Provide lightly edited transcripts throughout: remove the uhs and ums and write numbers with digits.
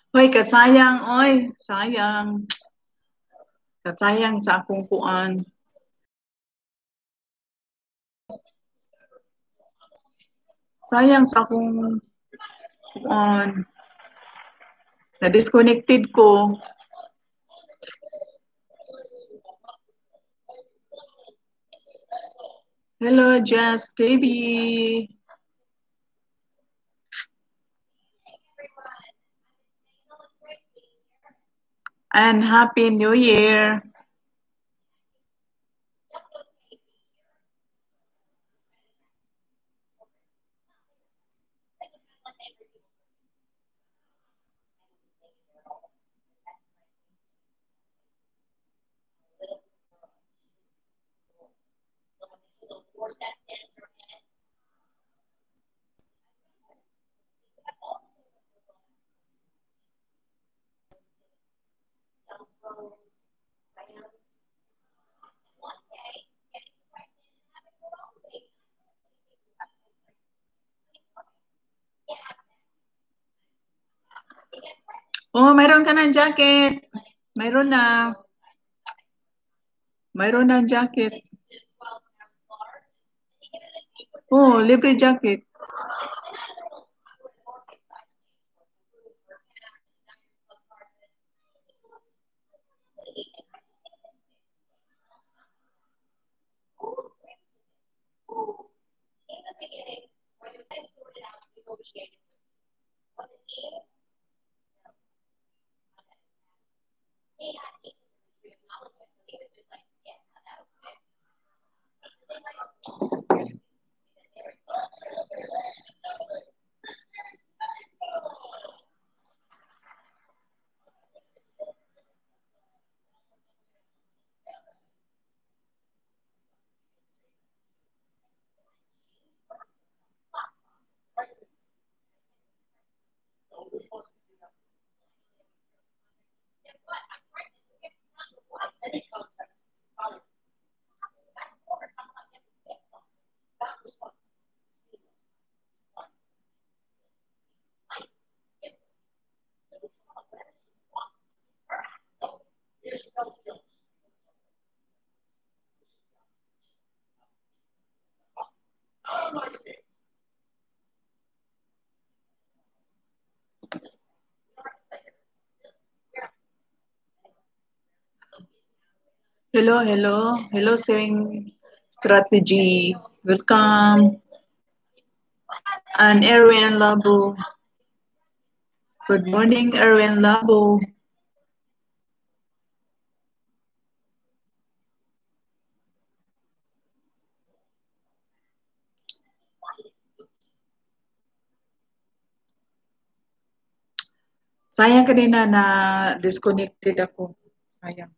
Hoy, kasayang, oy, sayang. Kasayang sa akong kuan. Sayang sa akong kuan. Na-disconnected ko. Hello, Jess TV. And Happy New Year. Oh, mayroon ka ng jacket. Mayroon na. Mayroon na jacket. Oh, libre jacket. Hello, hello. Hello, Sing Strategy. Welcome. And Erwin Labo. Good morning, Erwin Labo. Sayang kanina na disconnected ako. Sayang.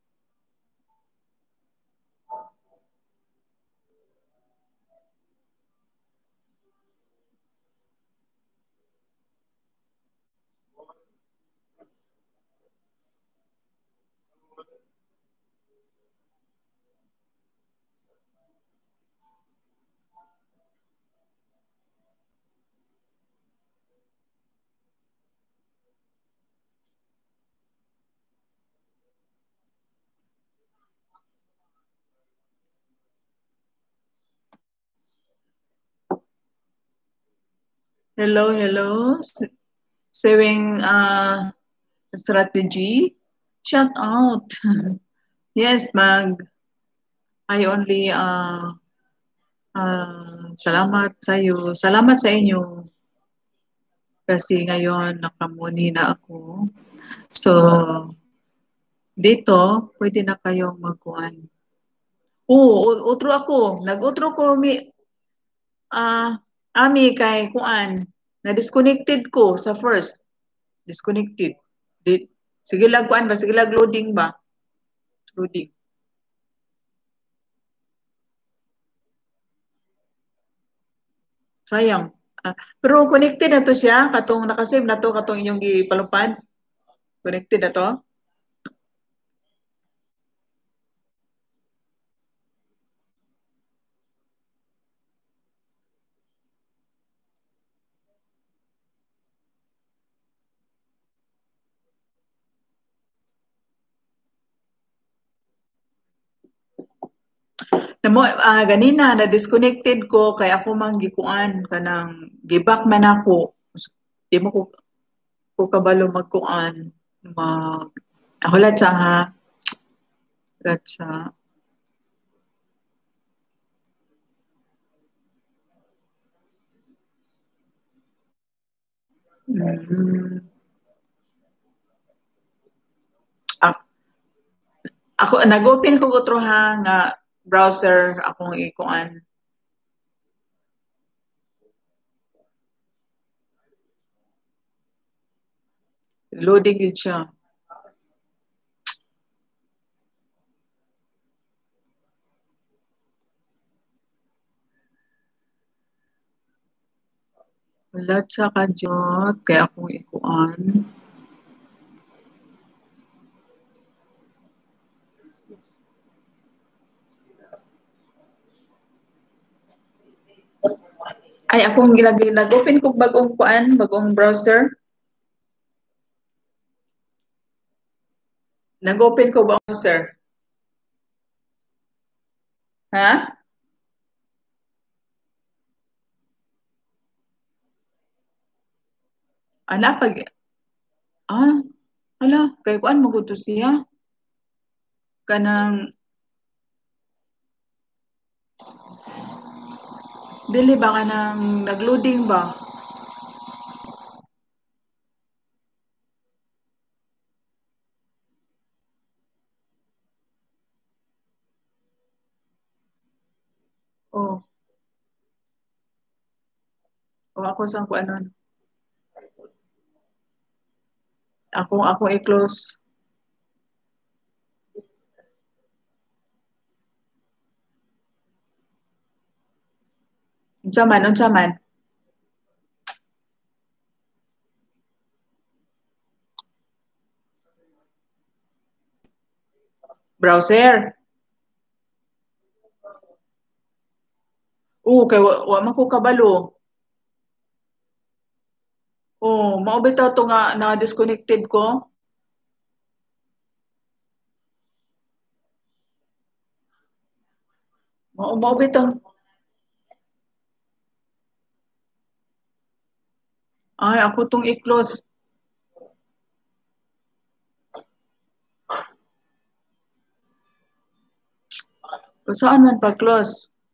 Hello, hello. Saving strategy. Shout out. Yes, Mag. I only salamat sa iyo. Salamat sa inyo kasi ngayon nakamuni na ako. So, dito pwede na kayong magkuhan. Oo, utro ako. Nag-utro ko ah ami kay kuan. Na-disconnected ko sa first. Disconnected. Di, sige lang kuan ba? Sige lang loading ba? Loading. Sayang. Pero connected na to siya. Katong nakasave na to. Katong inyong gipalupad. Connected na to. Namo ganina na disconnected ko kay ako mang gikuan kanang gibak man ako. Di mo ko kabalo magkuan mag ako latsa ha. Latsa. Mm. A- Ako nag-open ko otro ha nga browser akong ikuan. Loading yun siya. Latsa ka jud kay akong ikuan. Ay akong gilagay nag-open ko bagong kuan, bagong browser. Nag-open ko browser. Ha? Ana pag ah hala kay kuan mo gud to siya kanang dili ba kanang nagloading ba? Oh, o ako sa kuanon. Ako i-close. Unsa man? Browser. Kay wa man ko kabalo. Mao bitaw to nga na disconnected ko. Mao bitaw. Ay ako tong i-close. Saan man pag-close?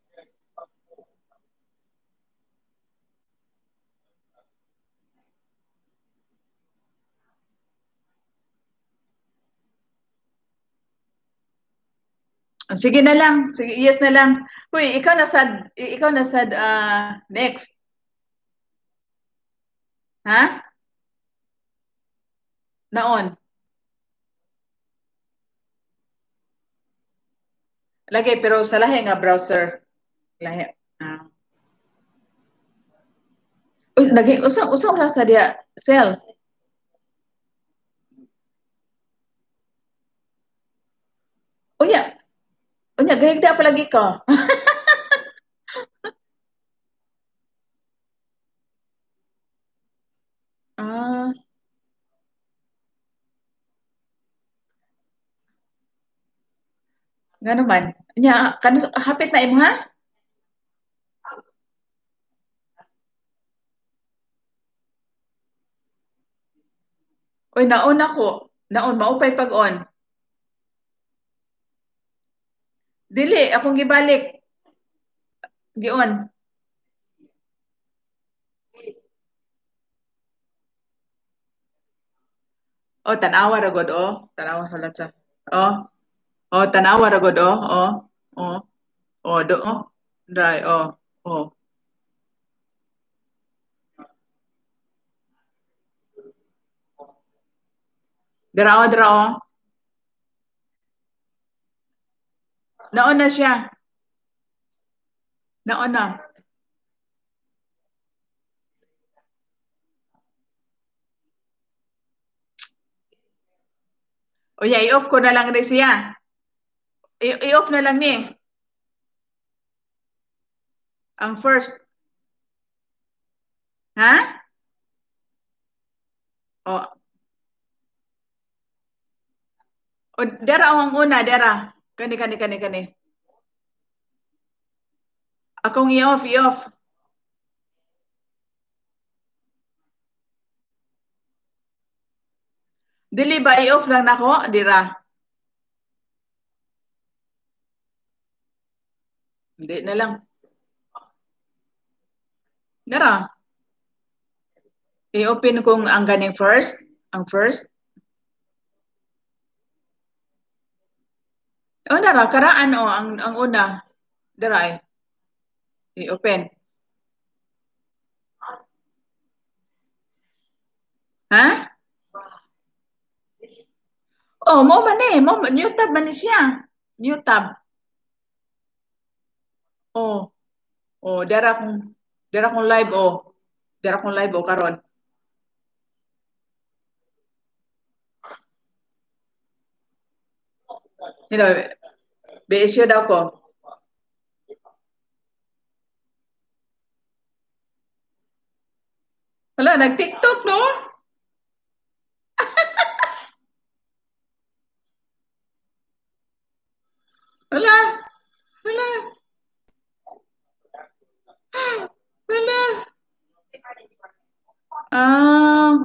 Sige na lang. Sige, yes na lang. Uy, ikaw na sad next. Ha? Naon? Lagi pero sa lahi nga browser. Lahi. Ah. Uy, naging usang ra sa dia cell. Unya, gahigda pa lagi ka. Ah, nga naman. Nya, hapit na imo ha? Uy, naon ako. Naon, maupay pag-on. Dili, akong gibalik. Gion. Tanawa ra gud, Tanawa sa latsa. Oh, tanawa ra gud, Oh, Dry, oh. Dira, Naon na siya. Naon na. Unya, i-off ko na lang rin siya. I-off na lang ni. Ang first. Ha? O, dera ang una, dera. Kani. Akong i-off, i-off. Dili ba i-off lang nako, dira. Hindi na lang. Dara. I-open kong ang ganing first. Ang first. O, dara. Karaan o. Ang una. Dara eh. I-open. Ha? Oh, mo man eh. New tab man ni siya. New tab. Oh. Oh, dara kong live oh. Dara kong live oh karon. You know, be-issue daw ko. Wala, nag-TikTok, no? Wala. Wala. Wala. Ah.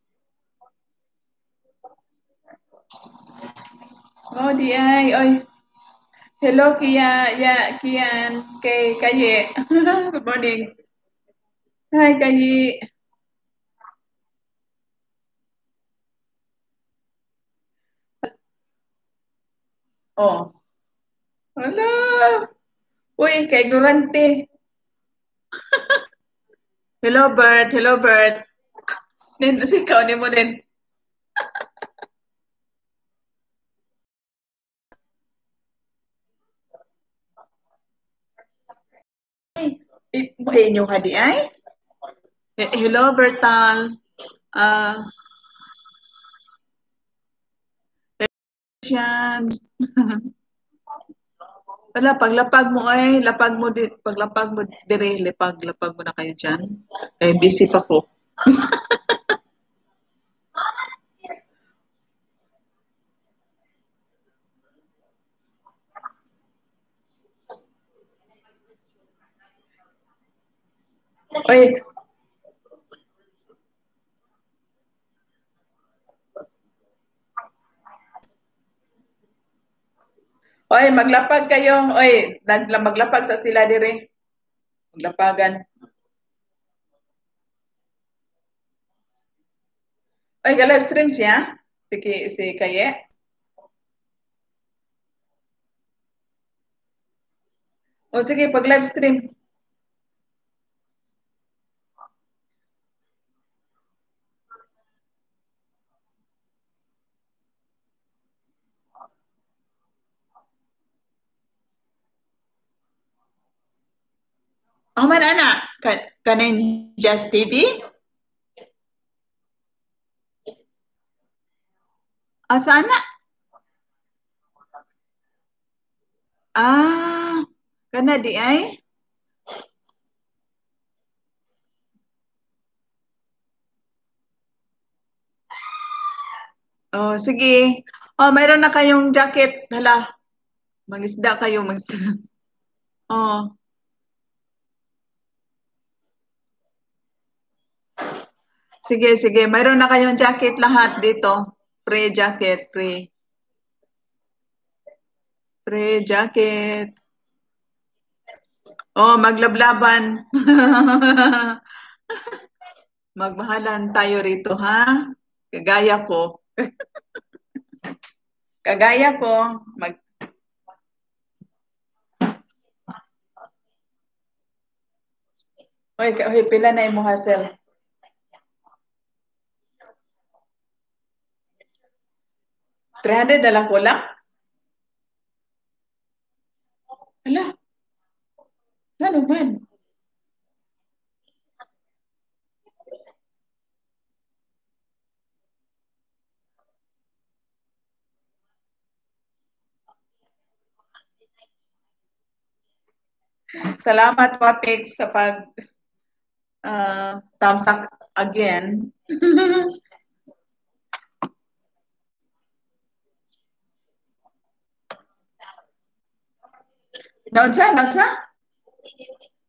Oh, di ay. Oy. Hello, Kian, kay Kaye. Good morning. Hi, Kaye. Oh. Wala. Uy, ka-ignorante. Hello, Bert. Hello, Bert. Nin, sikaw ni mo din. Inyo ka di ay? Hello, Bertal. Ah, yan. Wala, paglapag mo ay, paglapag mo dire, lapag mo na kayo dyan. Eh, busy pa ko. Oy, oy, maglapag kayo. Oy, maglapag sa sila dire. Maglapagan. Oy, ka-live stream siya? Si Kaye? O sige, pag live stream. Oh, man, ana. Kanin Just TV? Asa ana? Ah, kana di ay? Oh, sige. Oh, mayroon na kayong jacket. Hala, mangisda kayo. Mangisda. Oh, sige, sige. Mayroon na kayong jacket lahat dito. Free jacket, free. Free jacket. Oh, maglablaban. Magmahalan tayo rito, ha? Kagaya ko. Kagaya ko. Mag Oy, oy, pila na imong hassle? 300 na lang ko lang? Hala, ano man? Salamat, Wapik, sa pag thumbs up again. Naunsa, naunsa?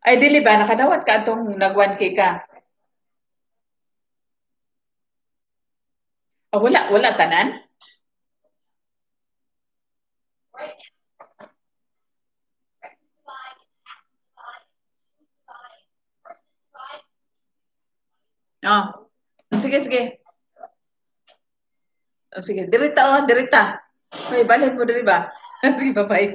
Ay, dili ba? Nakadawat ka atong nag 1K ka? Ah, wala tanan? Oh. Sige, sige. Oh, sige, dirita dirita. Hoy, balik mo diri ba? Sige, bye-bye.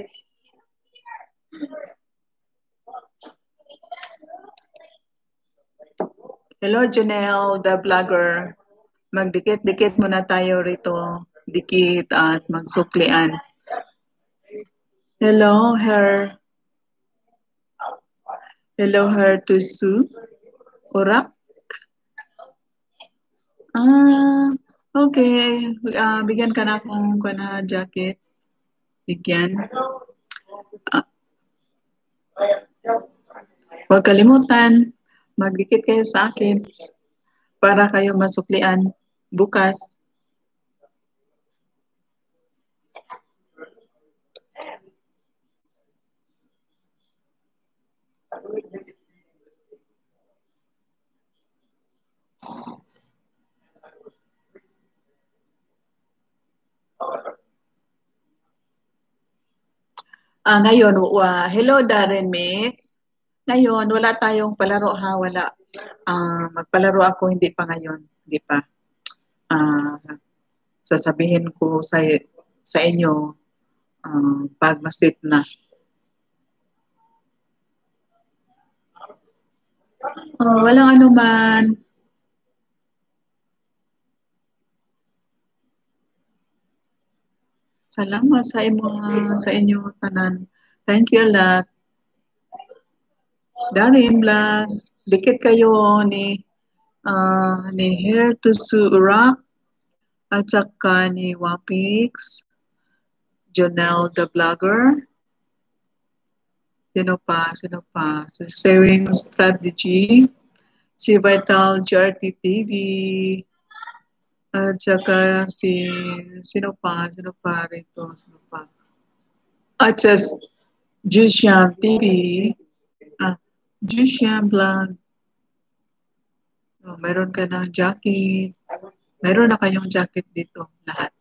Hello, Janelle, the vlogger. Magdikit-dikit muna tayo rito. Dikit at magsuklian. Hello, her Tusu. Ora? Ah, okay. Bigyan ka na akong kana jacket. Bigyan. Ah, huwag kalimutan. Magdikit kayo sa akin para kayo masuklian bukas. Ngayon, hello Darren Mix. Ngayon, wala tayong palaro ha, wala. Magpalaro ako, hindi pa ngayon. Hindi pa. Ah, sasabihin ko sa inyo pag masit na. Walang anuman. Salamat sa inyo tanan. Thank you a lot. Darin Blas, dikit kayo ni Hair to Surak at saka ni Wapix, Jonelle the Vlogger. Sino pa? Si Sharing Strategy, si Vital GRT TV, at saka sino pa rito, sino pa? At sa Jusiam TV, Jusiam Vlog. Meron ka ng jacket. Meron na kayong jacket dito, lahat.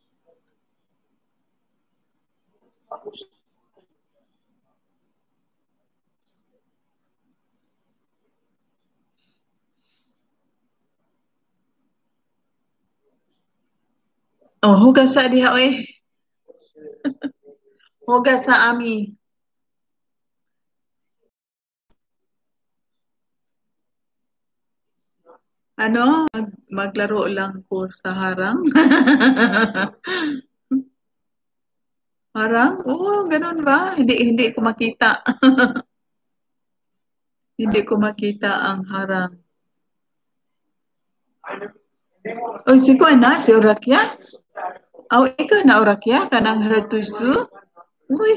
Hugas sa diha, oy. Hugas sa ami. Maglaro lang ko sa harang. Harang? Oo, ganun ba? Hindi ko makita. Hindi ko makita ang harang. Oy, si Kuan na, si Orakya? Ikaw na Orakya, kanang hertusu? Uy.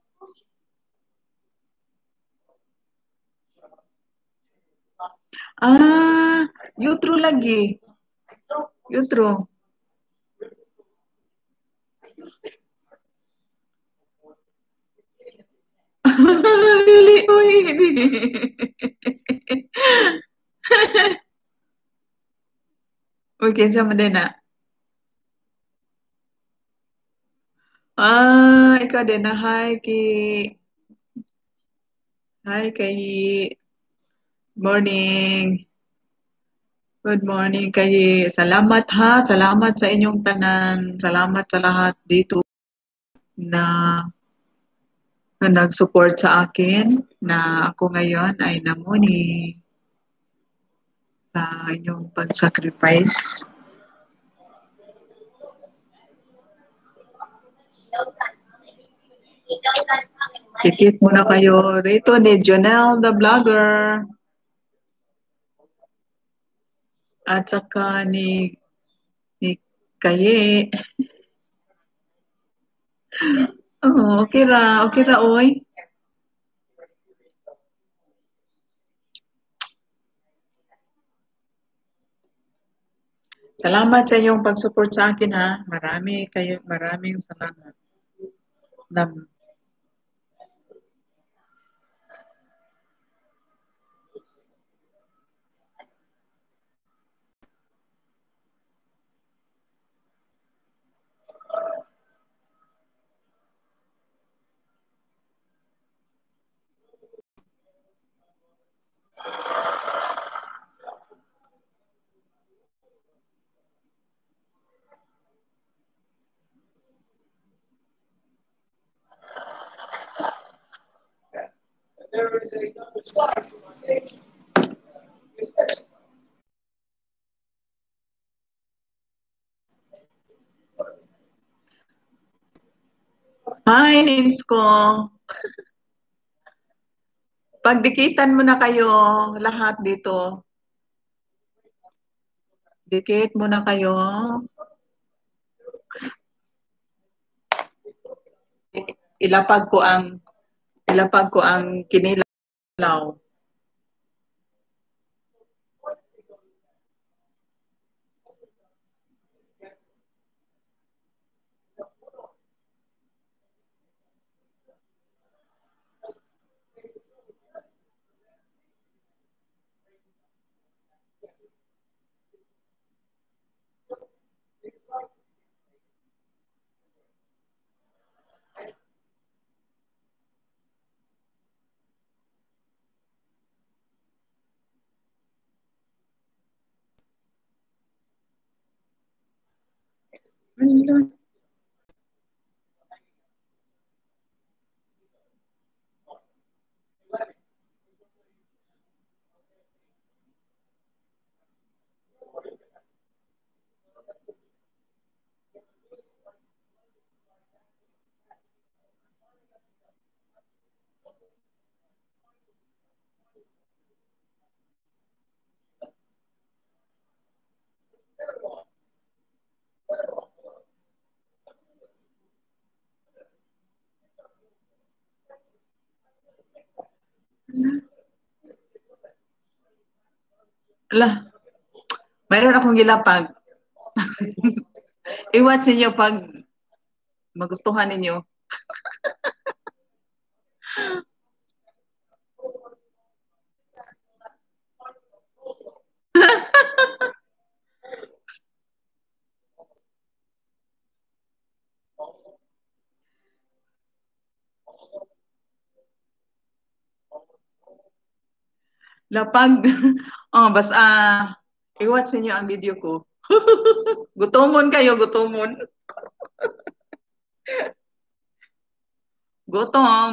Yutro lagi. Yutro. Dili, uy. Uy, kinsa man din na? Ikaw din na. Hi, kay morning. Good morning kay salamat ha. Salamat sa inyong tanan. Salamat sa lahat dito na, na nag-support sa akin na ako ngayon ay namuni sa inyong pag-sacrifice. Tikit muna kayo rito ni Jonelle the Vlogger. At saka ni Kaye. Okay ra, oy. Salamat sa inyong pag-support sa akin ha. Maraming salamat. Hi, names ko. Pagdikitan mo na kayo lahat dito. Dikit mo na kayo. Ilapag ko ang kinilaw. Ala, mayroon akong gilapag. Iwat ninyo pag magustuhan ninyo. Lapag. Oh, basta iwat ninyo ang video ko. Gutomon kayo, gutomon. Gutom.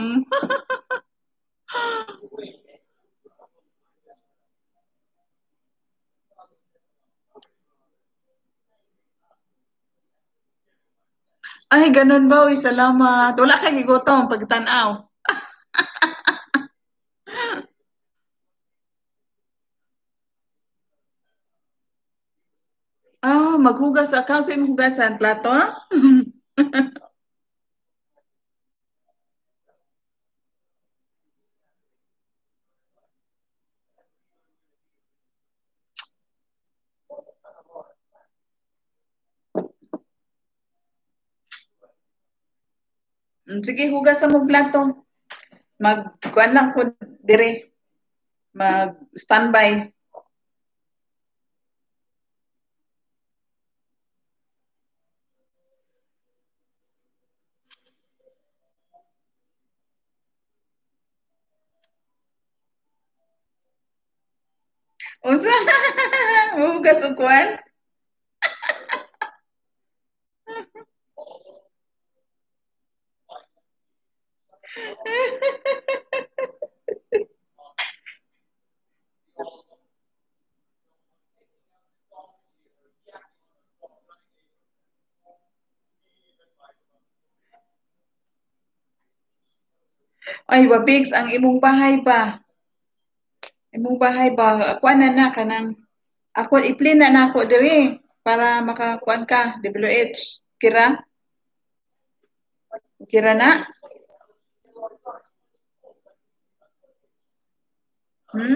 Ay, ganun ba? Uy, salamat. Wala kang gigutom pagtanaw. Ah, maghugas ka sa imong hugasan plato? Sige, hugasan mo plato. Magkuan lang ko dire. Mag-standby. Unsa? Hugas og kuan? Ay, wapigs, ang imong bahay ba? Imong bahay ba? Kuan na kanang ako i-play na nako diri para makakuan ka WH. Kira? Kira na? Hmm?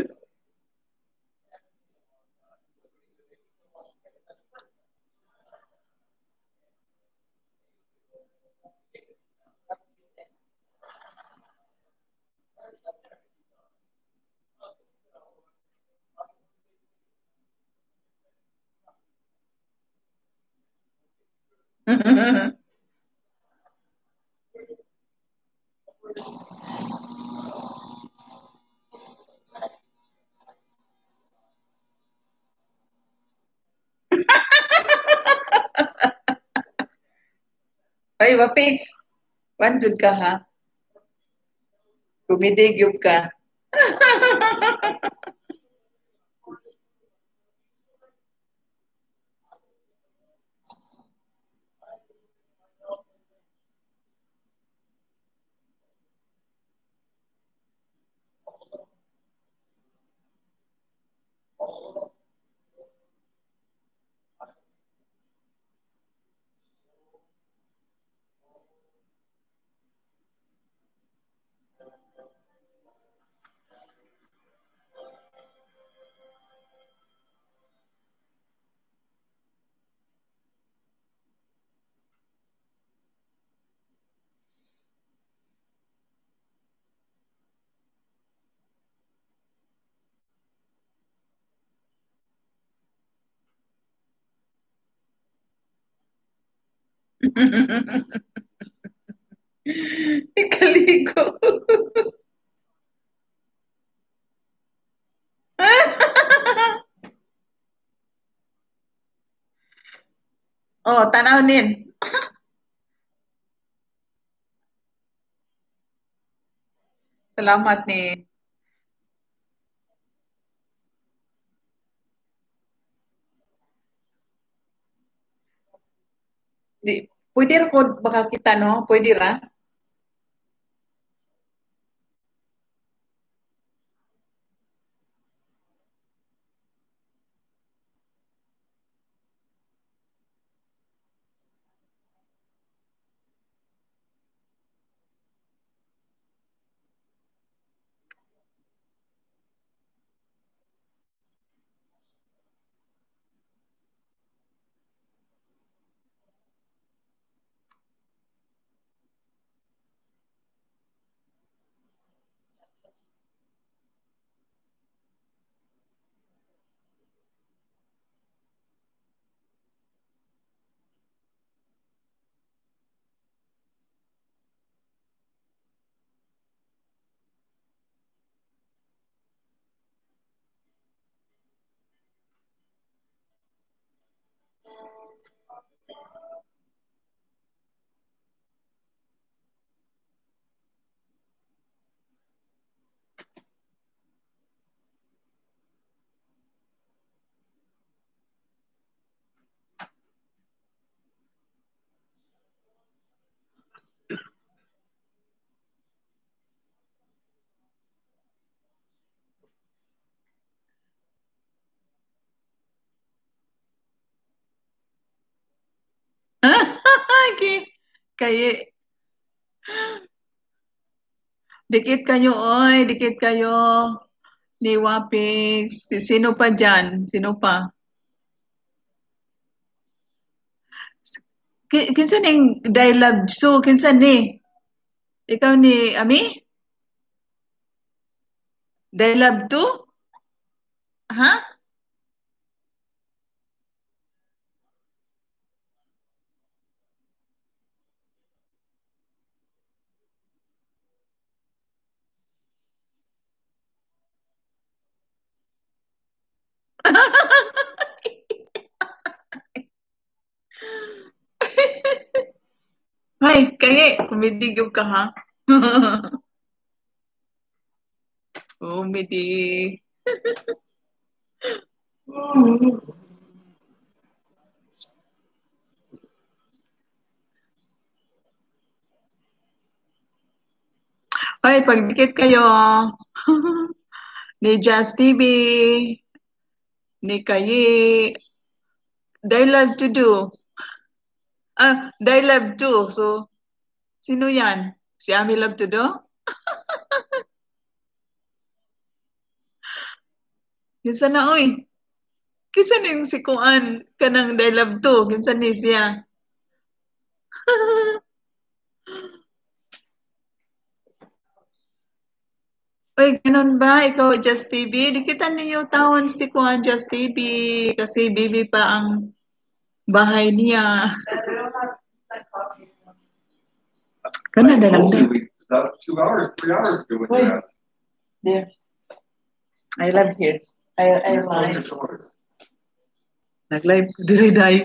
Ay, wapigs. Kuan jud ka ha. Kumidig yun ka. Ikaligo. Oh, tanaw nin. Salamat ni. Di, pwede ra ko baka kita no? Pwede ra? kay, kay, dikit kayo, oy, dikit kayo. Ni Wapix. Sino pa dyan? Sino pa? Kinsa ning dialogue so kinsa ni? Ikaw ni Ami? Dialogue 2? Ha? Hay, kaya kumidig ka ha? Kumidig. Hoy, pagdikit kayo. Ni Jazz TV, ni Kayi, they love to do. They love to. So, sino yan? Si Ami love to do? Kinsa na, oy. Kinsa ning si Kuan kanang they love to? Kinsa ni siya? Uy, ganun ba? Ikaw, Just TV? Di kita ninyo tawon si Kuan Just TV kasi bibi pa ang bahay niya. Kana na lang din. 2 hours, 3 hours ago with Wait. that. Yeah. I love here. I love. Nag-live diri day.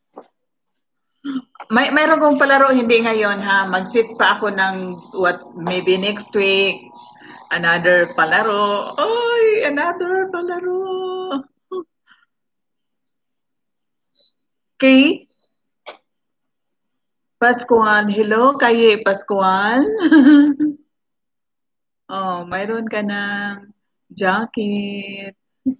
Mayroon kong palaro hindi ngayon ha. Mag-sit pa ako ng what maybe next week. Another palaro. Oy, another palaro. Okay. Pascual. Hello, kay Pascual. Oh, mayroon ka ng jacket.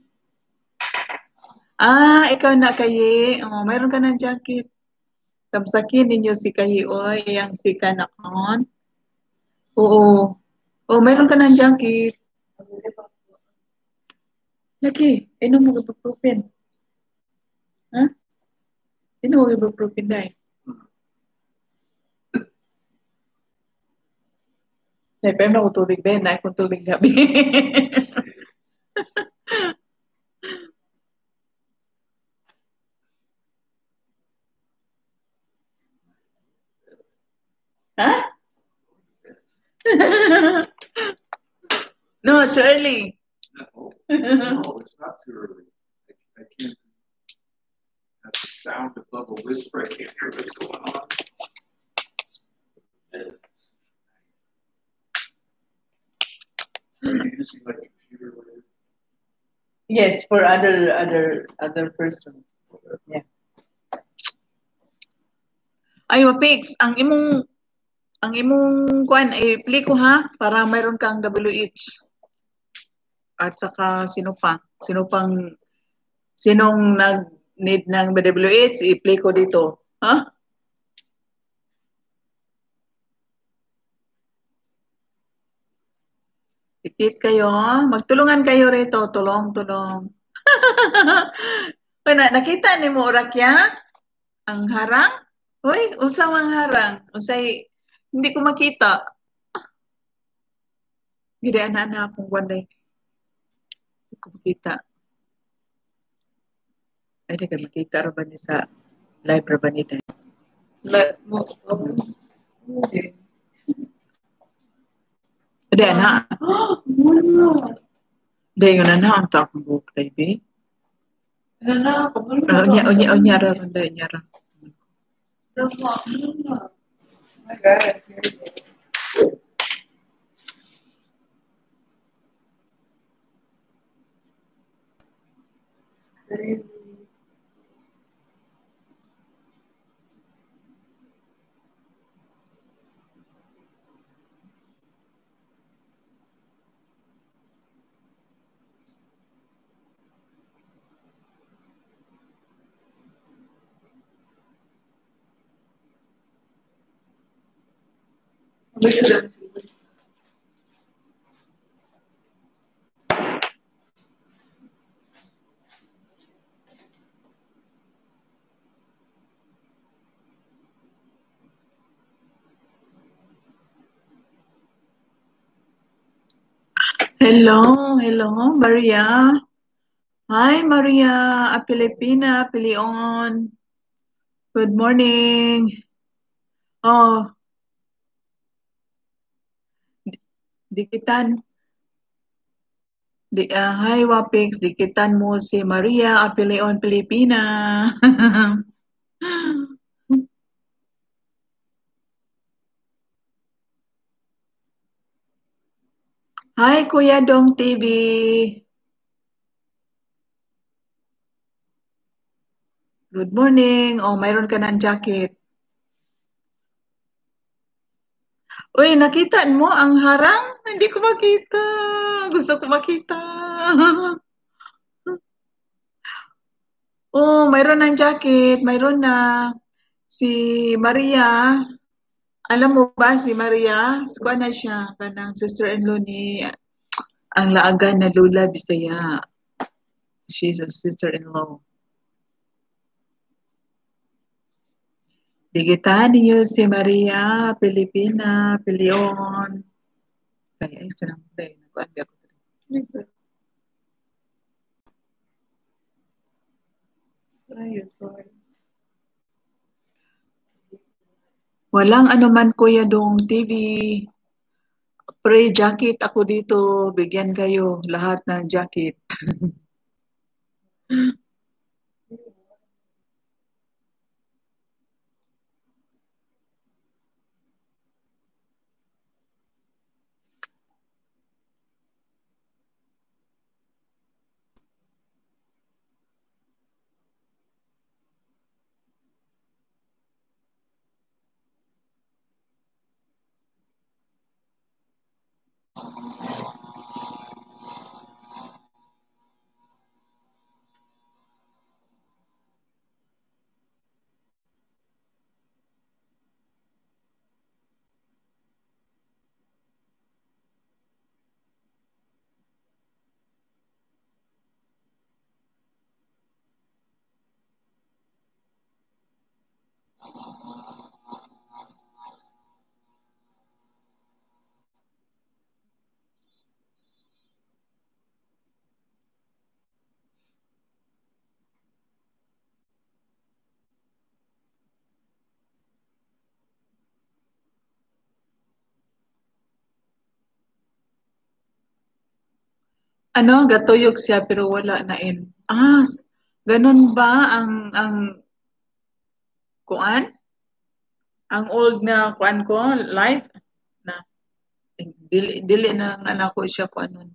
Ikaw na kayi. Oh, mayroon ka ng jacket. Kamsakin ninyo si kayi oy, yang si kanakon. Oo. Oh, mayroon ka ng jacket. Lagi, inom mo ibuprofen. Ha? Inom mo ibuprofen dai. Siyempre, ako tubig ba? Na akong tubig gabi. Ha? No, it's early. No, no, it's not too early. I can't have the sound above a whisper. I can't hear what's going on. Are you using like a computer or whatever? Yes, for other person. Yeah. Ayo, Pix, ang imong kuan i-play ko ha para mayroon kang WH. At saka sino pa? Sinong nag-need ng WH, i-play ko dito. Ha? Tikit kayo. Magtulungan kayo rito. Tulong. Nakita ni mo, Rakya? Ang harang? Uy, usang ang harang. Usay, hindi ko makita. Hindi na akong wanday. Hindi ko makita. Ay, di ka makita rin ba niya sa live rin ba niya? Live mo. Okay. Hindi na. Hindi yun na ang takong buhok, baby. Unya ra. My God. Crazy. Hello, Maria. Hi, Maria, a Filipina, Pilion. Good morning. Oh, dikitan. Hi, Wapix, dikitan mo si Maria, a Pilion, Pilipina. Hi, Kuya Dong TV. Good morning. Oh, mayroon ka ng jacket. Uy, nakita mo ang harang? Hindi ko makita. Gusto ko makita. Oh, mayroon ng jacket. Mayroon na. Si Maria. Alam mo ba si Maria? Kuha na siya. Kanang sister-in-law ni ang laagan na Lula Bisaya. She's a sister-in-law. Digitahan niyo si Maria, Pilipina, Pilion. Kaya ay sarang tayo. Nag-uambi ako. Walang anuman Kuya Dong TV. Pre jacket ako dito. Bigyan kayo lahat ng jacket. Ano, gatuyok siya pero wala na in. Ah, ganun ba ang kuan? Ang old na kuan ko, life na dili na lang na ako siya kuan nun.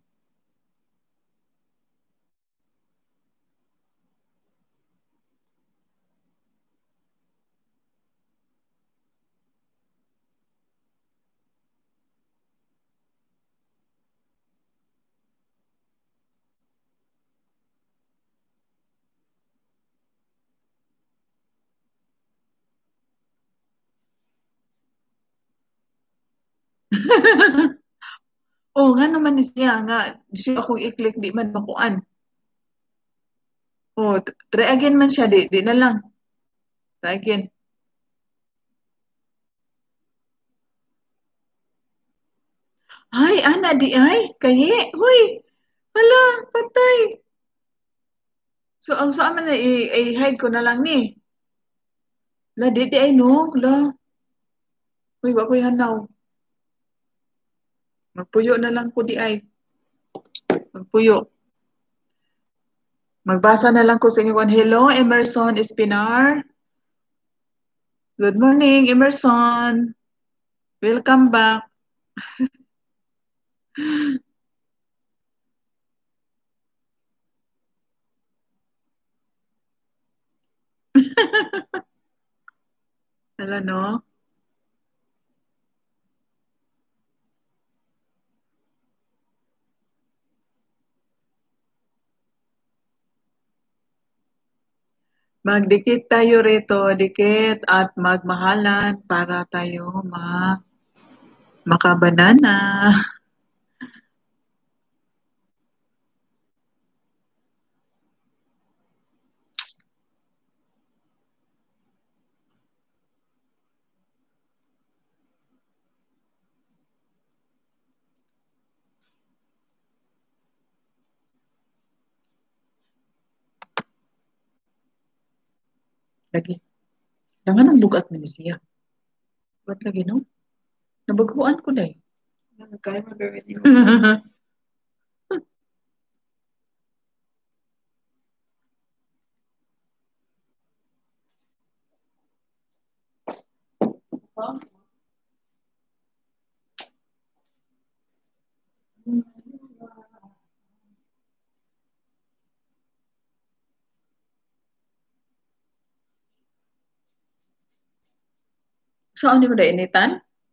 Oh, nga naman ni siya nga siya akong i-click di man makuan. Oh, try again man siya di na lang. Try again. Ay, ana di ay kaye. Huy. Hala, patay. So ang saan man na i-hide ko na lang ni. La di ay no, la. Huy, wa ko hanaw. Magpuyo na lang ko di ay. Magpuyo. Magbasa na lang ko sa inyo. Hello, Emerson Espinar. Good morning, Emerson. Welcome back. Hala, no? Magdikit tayo rito, dikit at magmahalan para tayo makabanana. Lagi. Dangan ang bugat ni siya. Ba't lagi, no? Nabaguan ko na eh. Nagkaya mag-gawin mo. Saan ni mo na initan?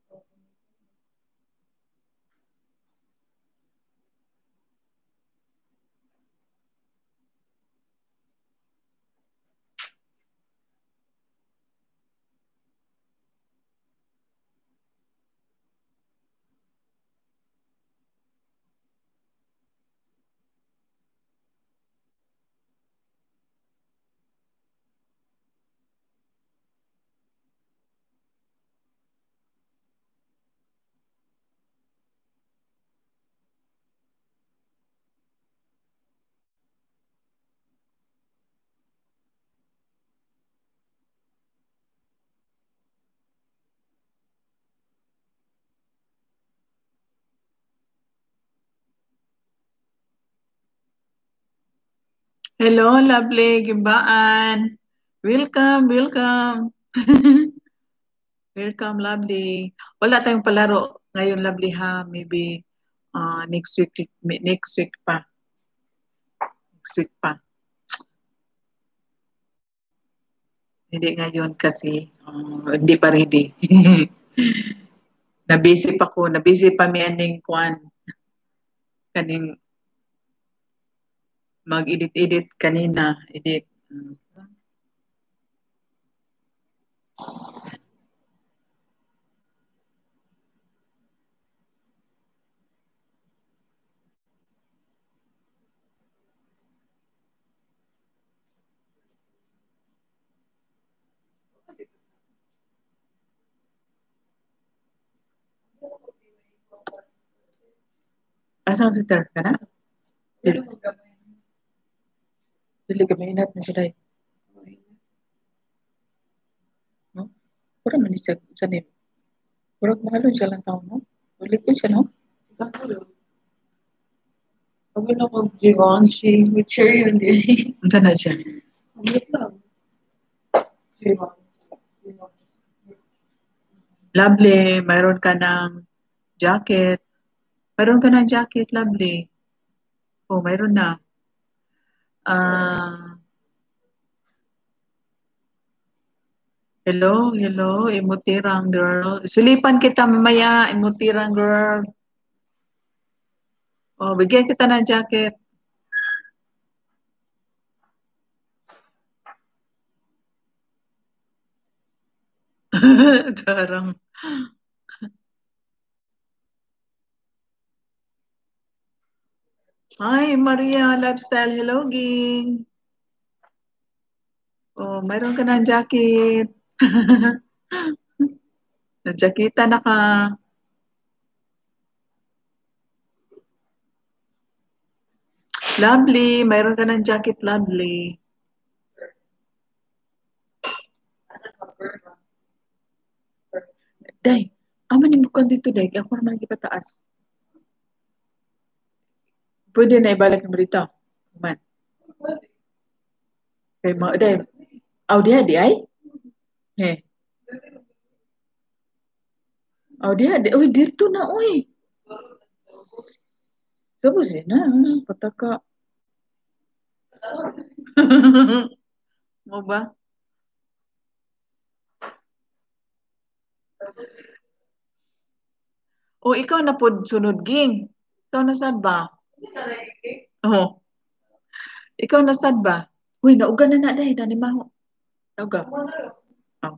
Hello, lovely, gimbaan. Welcome, welcome. Welcome, lovely. Wala tayong palaro ngayon, lovely ha. Maybe next week pa. Next week pa. Hindi ngayon kasi hindi pa ready. Nabisi pa ko, nabisi pa mi aning kwan. Kaning mag-edit-edit kanina, edit. Asang si Ter ka na? Dili ka mainat na siya. No? Pura man siya sa nim. Pura mahalon siya lang taon, no? Uli ko siya, no? Ako na mag-Givenchy. With cherry yun din. Unsa na siya? Wait lang. Givenchy. Lovely, mayroon ka ng jacket. Mayroon ka ng jacket, lovely. Oh, mayroon na. Hello, imutirang girl. Silipan kita mamaya, imutirang girl. Oh, bigyan kita ng jacket. Tarang. Hi, Maria Lifestyle. Hello, Ging. Oh, mayroon ka ng jacket. Nagjakita na ka. Lovely, mayroon ka ng jacket, lovely. Day, aman yung bukan dito, Day. Ako naman nagipataas. Pwede na ibalik mo dito. Man. Kay mga, Day. Aw, di ay? Eh. Aw, di. Uy, dito na, uy. Tapos na, pataka. Mo ba? O, ikaw na po sunod, Ging. Ikaw na sad ba? Oo. Ikaw na sad ba? Uy, nauga na, Day. Nanimaho. Nauga. Oh.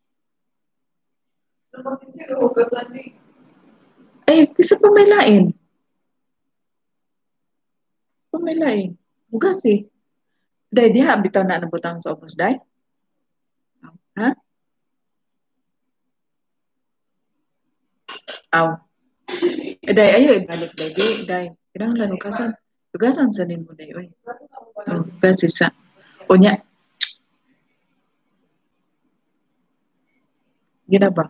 Ay, kisa pa may lain. Pa may lain. Ugas eh. Day, diha, bitaw na nabutang sa ubos, Day. Ha? Aw. Day, ayo, ibalik, Day. Day. Kinahanglan, ugasan. Ugasan sa nimo, Day. Uy. Oh, kasi sa. Unya. Gina ba?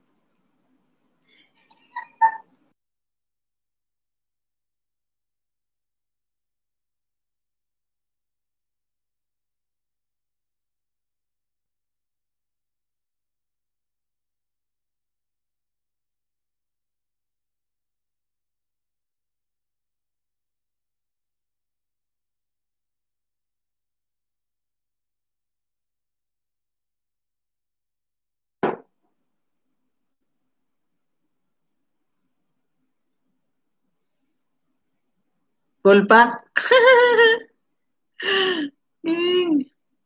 Full pack? Ging.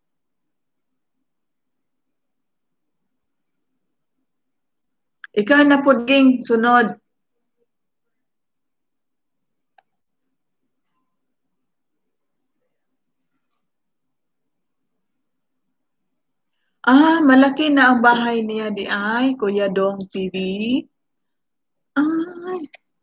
Ikaw na po, Ging. Sunod. Malaki na ang bahay niya di ay, Kuya Dong TV. Ay,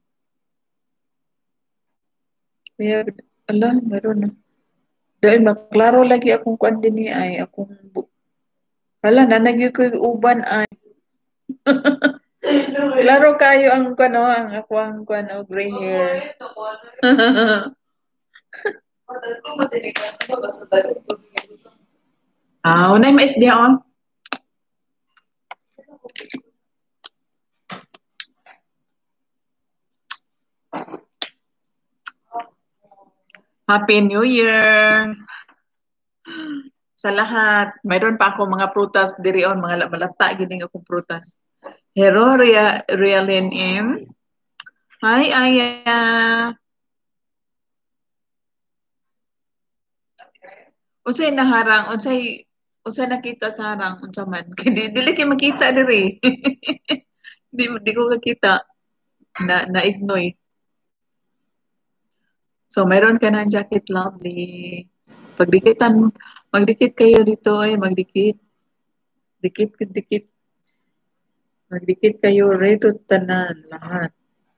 kaya, ala, meron na. Dahil maklaro lagi akong kuan din ni ay, hala, nanagyo ko yung uban ay. Klaro kayo ang kuan o, ang ako ang kuan o, gray hair. Unay mais diha on. Happy New Year! Sa lahat. Mayroon pa ako mga prutas diri on, mga malata gining akong prutas. Hello, Realin M. Hi, Aya. Unsay naharang, unsay nakita sa harang, unsa man. Kay dili kay makita diri. Di ko makita. Na-ignoy. So, mayroon ka ng jacket, lovely. Magdikit kayo dito ay magdikit. Dikit. Magdikit kayo rito tanan lahat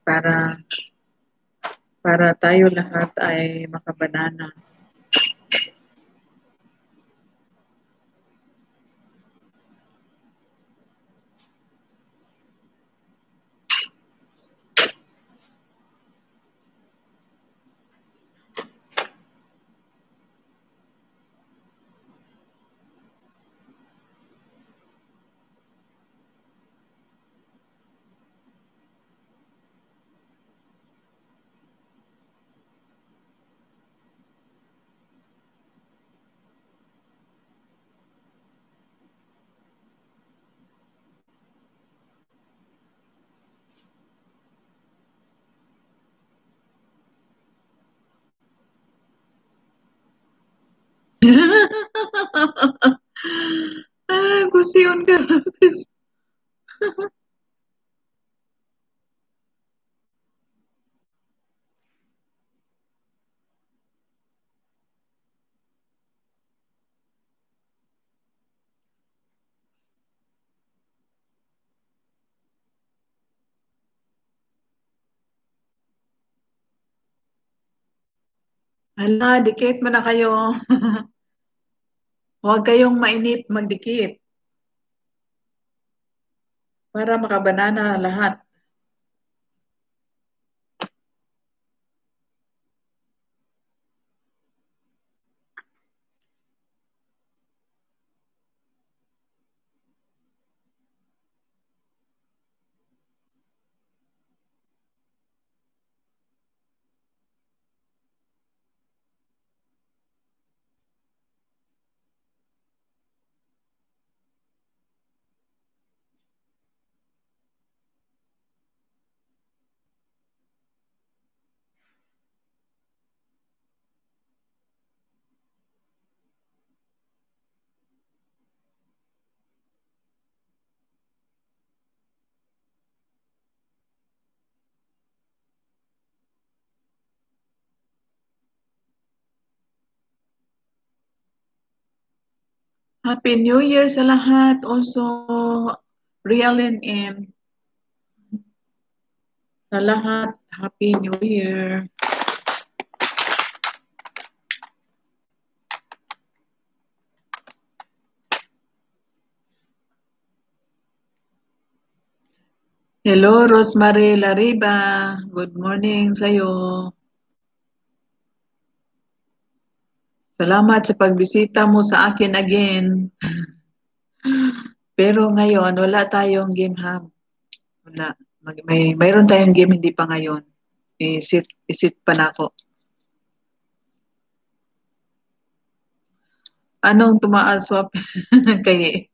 para tayo lahat ay makabanana. Kusiyon ka. Hala, dikit mo na kayo. Huwag kayong mainip magdikit para makabanana lahat. Happy New Year sa lahat. Also, Real and M. Sa lahat, Happy New Year. Hello, Rosemary Lariba. Good morning sa'yo. Salamat sa pagbisita mo sa akin again. Pero ngayon, wala tayong game hub. Wala. Mayroon tayong game, hindi pa ngayon. Isit pa na ako. Anong tumaas swap kay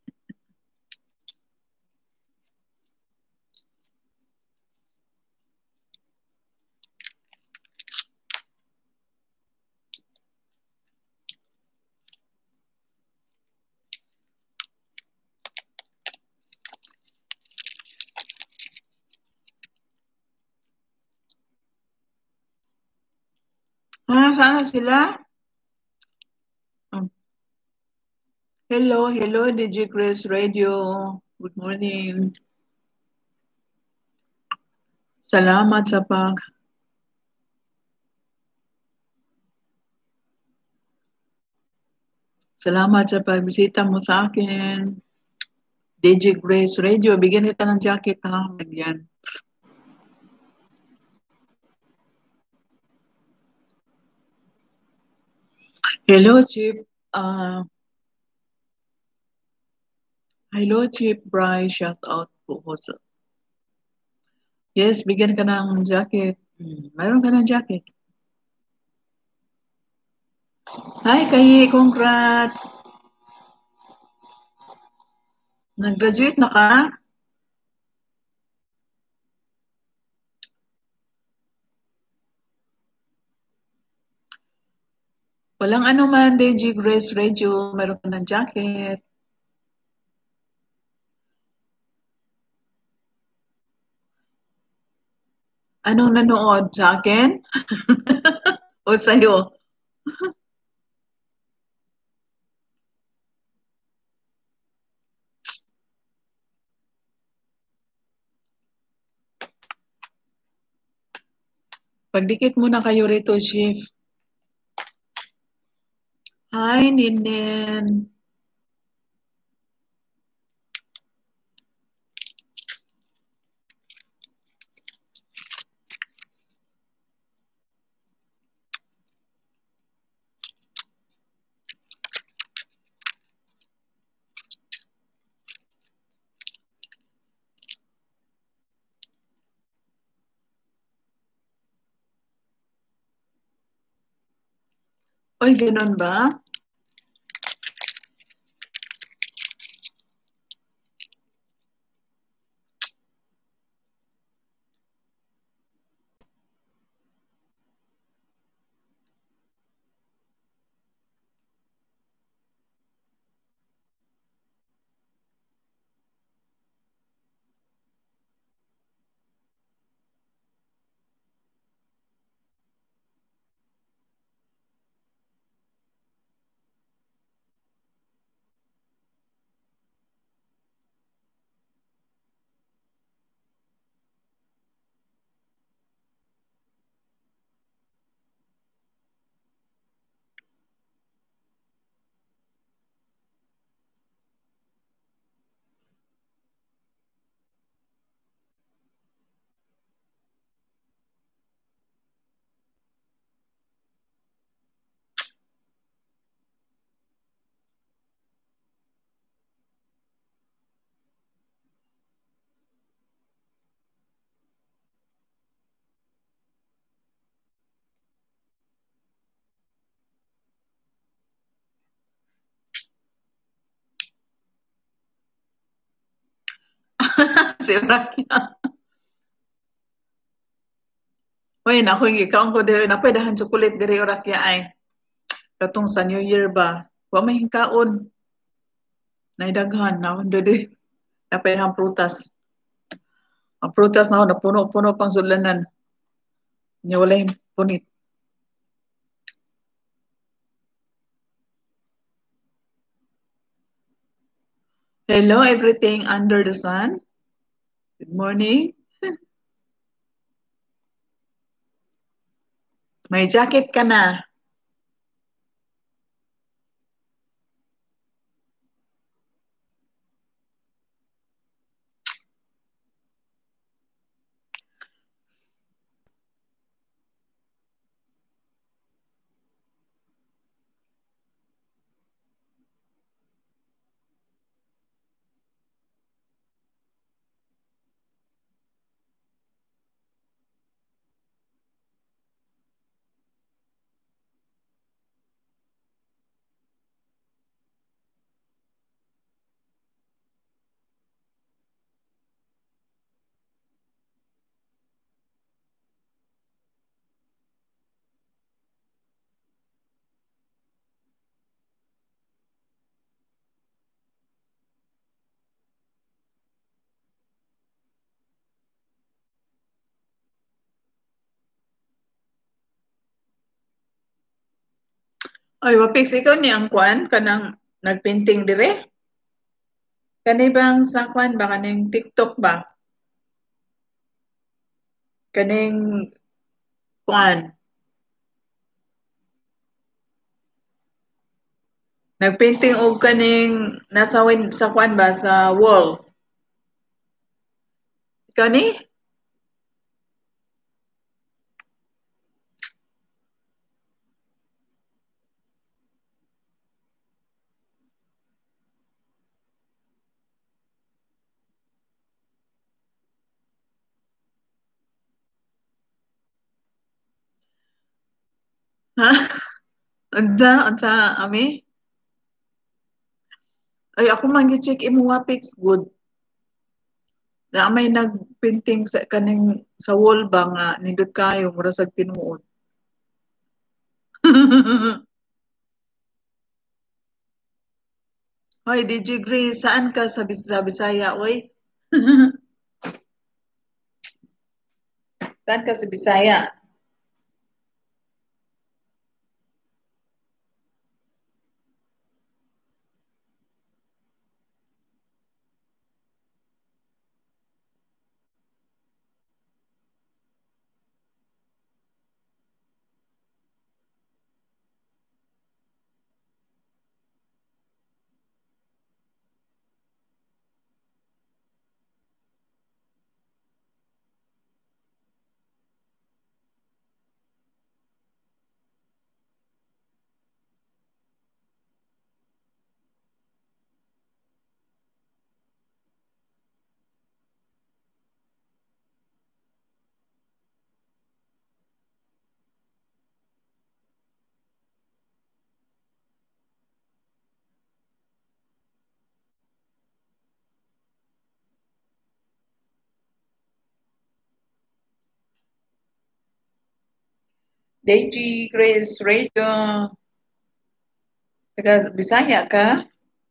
Saan sila? Hello, DJ Chris Radio. Good morning. Salamat sa pagbisita mo sa akin. DJ Grace Radio, bigyan kita ng jacket ha. Bigyan. Hello, Chief. Hello, Chief Bryce. Shout out po. Yes, bigyan ka ng jacket. Mayroon ka ng jacket. Hi, Kayi. Congrats. Nag-graduate na ka? Walang ano man, DJ Grace Radio. Mayroon ka ng jacket. Anong nanood? Sa akin? O sa'yo? Pagdikit muna kayo rito, Chief. Hi, Ninen. Oy, ganun ba? si Rakia. Uy, naku, yung ikaw ko diri, napay dahan chocolate diri Rakia ay. Katong sa New Year ba? Wa may hingkaon. Naidaghan, naon diri. Napay dahan prutas. Ang prutas na napuno-puno pang sudlanan. Nya walay punit. Hello, everything under the sun. Good morning. May jacket ka na. Ay, wapix ikaw ni ang kwan kanang nagpainting dire? Kani bang sa kwan ba kaning TikTok ba? Kaning kwan. Nagpainting og kaning nasa sa kwan ba sa wall. Ikaw ni? Ha? Unsa ami? Ay ako man gi-check imo wapix good. Na may nagpainting sa kaning sa wall ba nga nindot kayo mura sa tinuod. Hoy, DJ Grace, saan ka sa Bisaya, oy? Saan ka sa Bisaya? DJ Grace Radio. Taga Bisaya ka?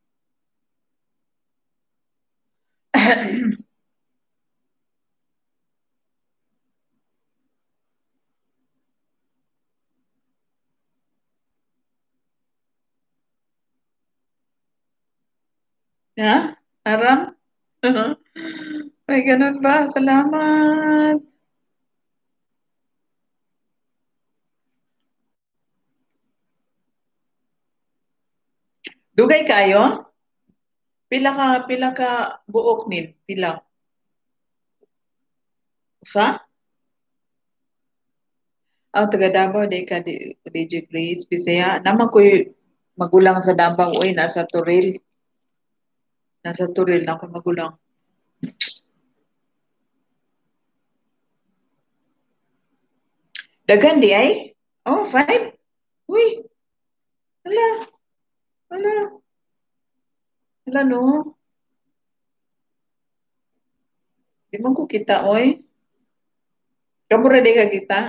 Ha? Aram? May ganun ba? Salamat. Dugay kayo? Pila ka buok nin? Pila? Usa? Taga Davao, di ka DJ Grace, Bisaya. Naman ko'y magulang sa Davao, oy, nasa Turil. Nasa Turil na ako magulang. Dagan di ay? Oh, 5? Uy, hala, hala, hala no. Di mo ko kita, oy. Kamu ready ka kita?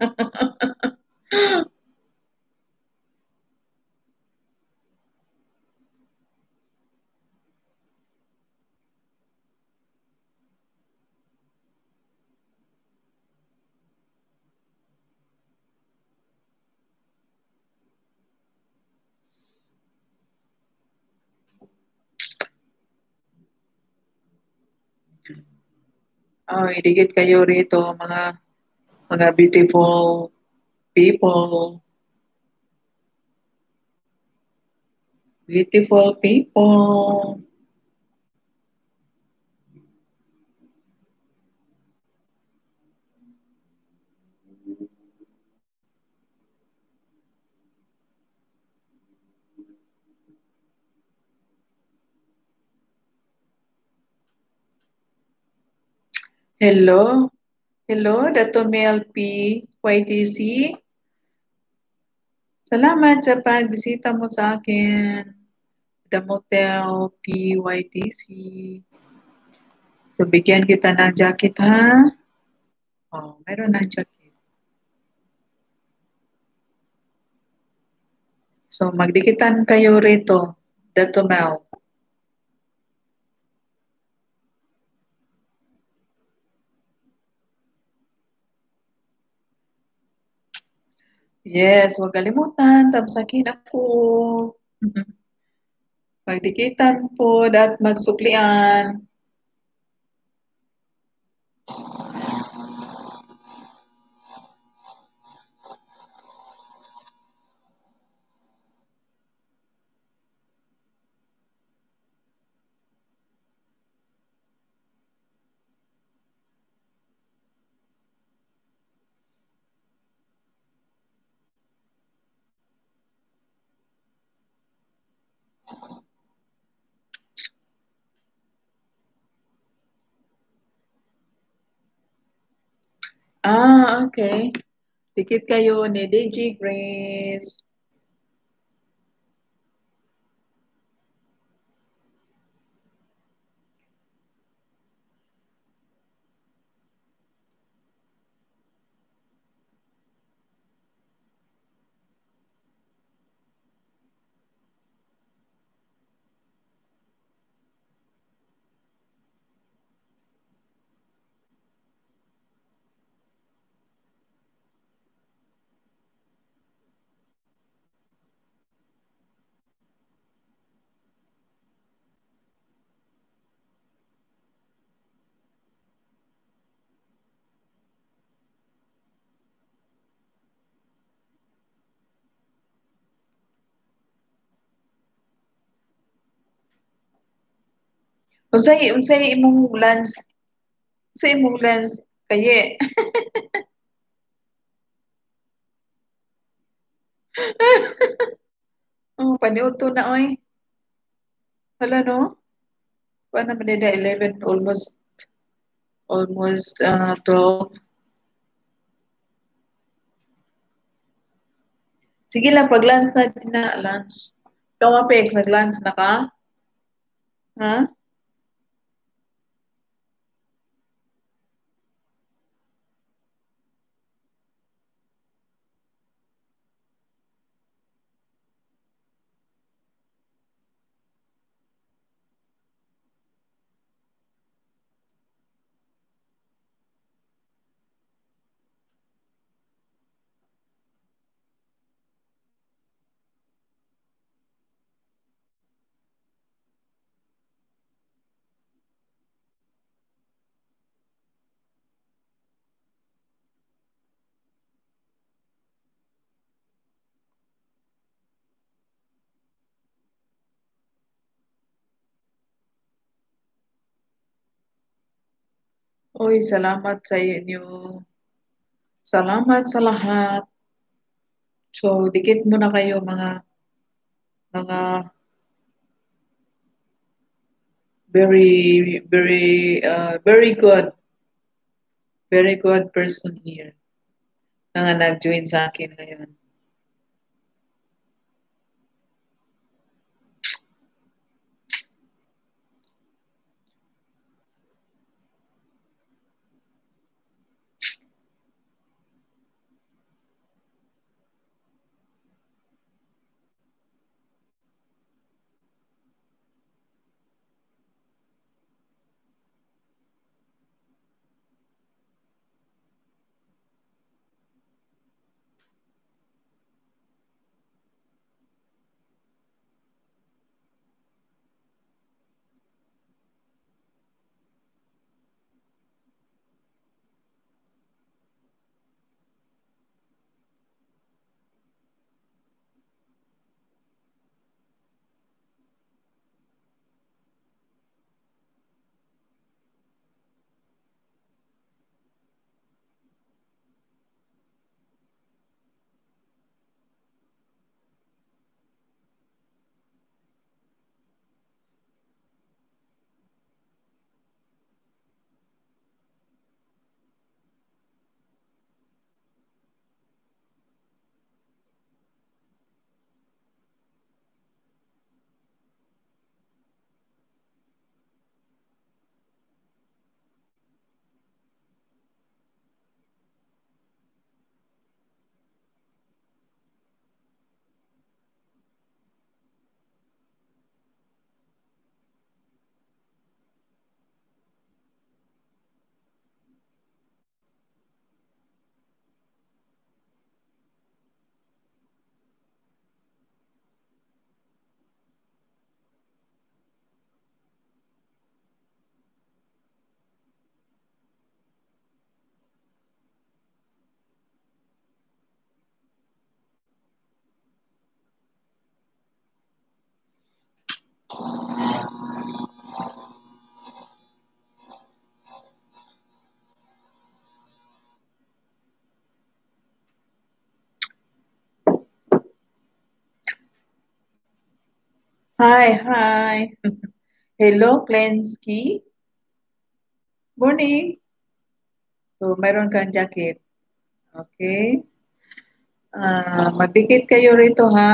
Ay, dikit kayo rito, mga beautiful people. Beautiful people. Hello? Hello, Dato Mel P. YTC. Salamat sa pagbisita mo sa akin. The Motel PYTC. So, bigyan kita ng jacket, ha? Oh, meron ng jacket. So, magdikitan kayo rito. Dato Mel. Yes, huwag kalimutan. Tamsakin ako. Magdikitan po at magsuklian. Okay. Dikit kayo ni DJ Grace. Unsay imong lunch? Unsay imong lunch kaye? Oh, paniudto na oy. Hala no? Paano man nila 11 almost 12. Sige lang pag lunch na din na lunch. Ikaw mapig nag lunch na ka? Ha? Oy, salamat sa inyo. Salamat sa lahat. So, dikit muna kayo mga very good person here na nag-join sa akin ngayon. Hi, hi. Hello, Klensky. Morning. So, mayroon kang jacket. Okay. Magdikit kayo rito, ha?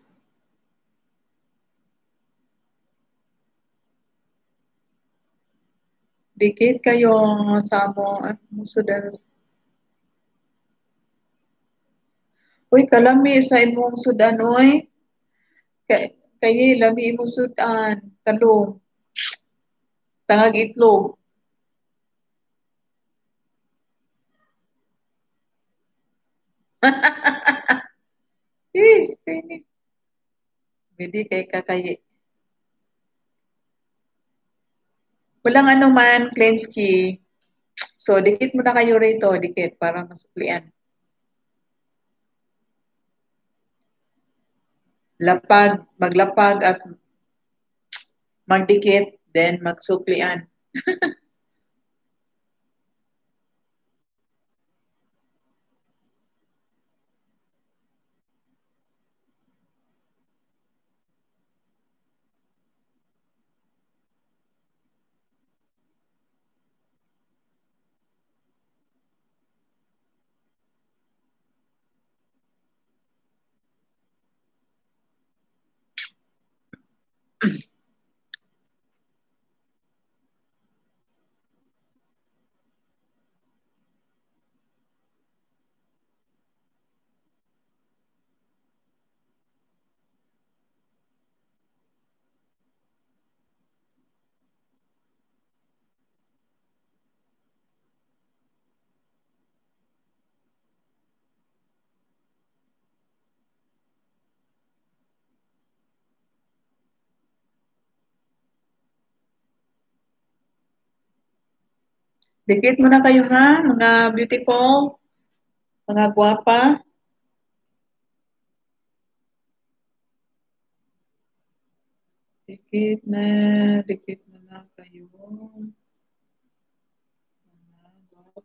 Dikit kayo sa mo. Sudan. Uy, kalami sa imong sudan, oy. Kay lami imong sudan. Talong. Tangag itlog. Kay ni. Hindi kay kakayi. Walang ano man, Klensky. So, dikit mo na kayo rito, dikit, para masuklian. Lapag, maglapag at magdikit, then magsuklian. Dikit muna kayo ha, mga beautiful, mga gwapa. Dikit na lang kayo. Mga gwapa.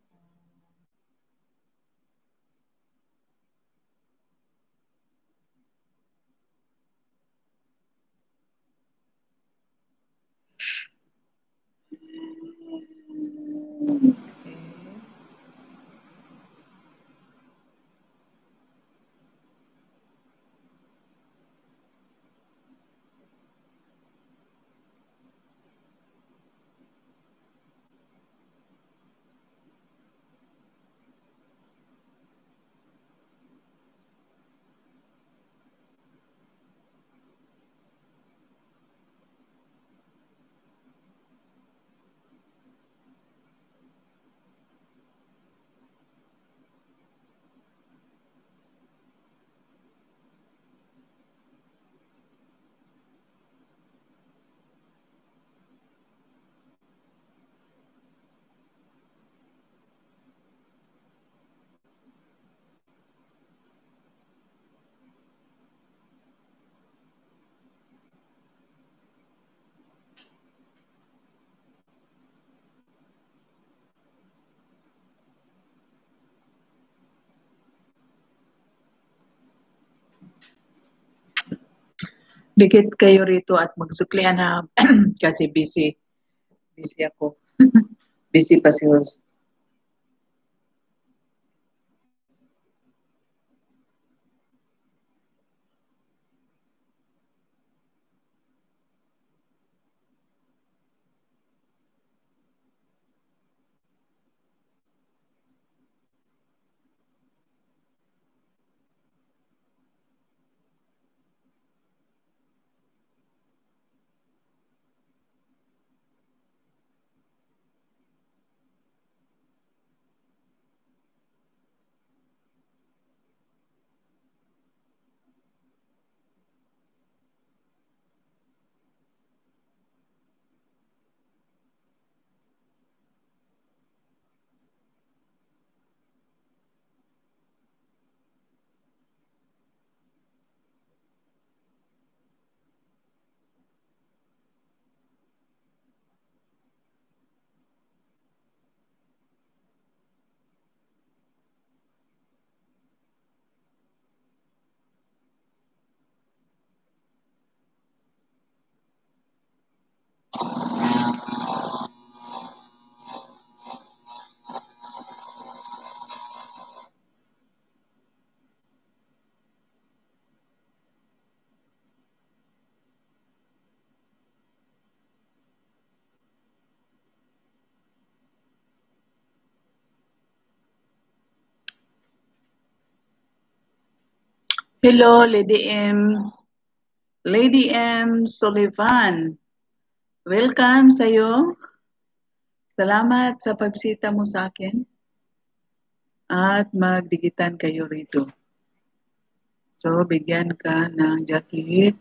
Okay. Dikit kayo rito at magsuklian ha. Kasi busy. Busy ako. Busy pa si host. Hello, Lady M. Lady M. Sullivan. Welcome sa'yo. Salamat sa pagbisita mo sa akin. At magdigitan kayo rito. So, bigyan ka ng jacket.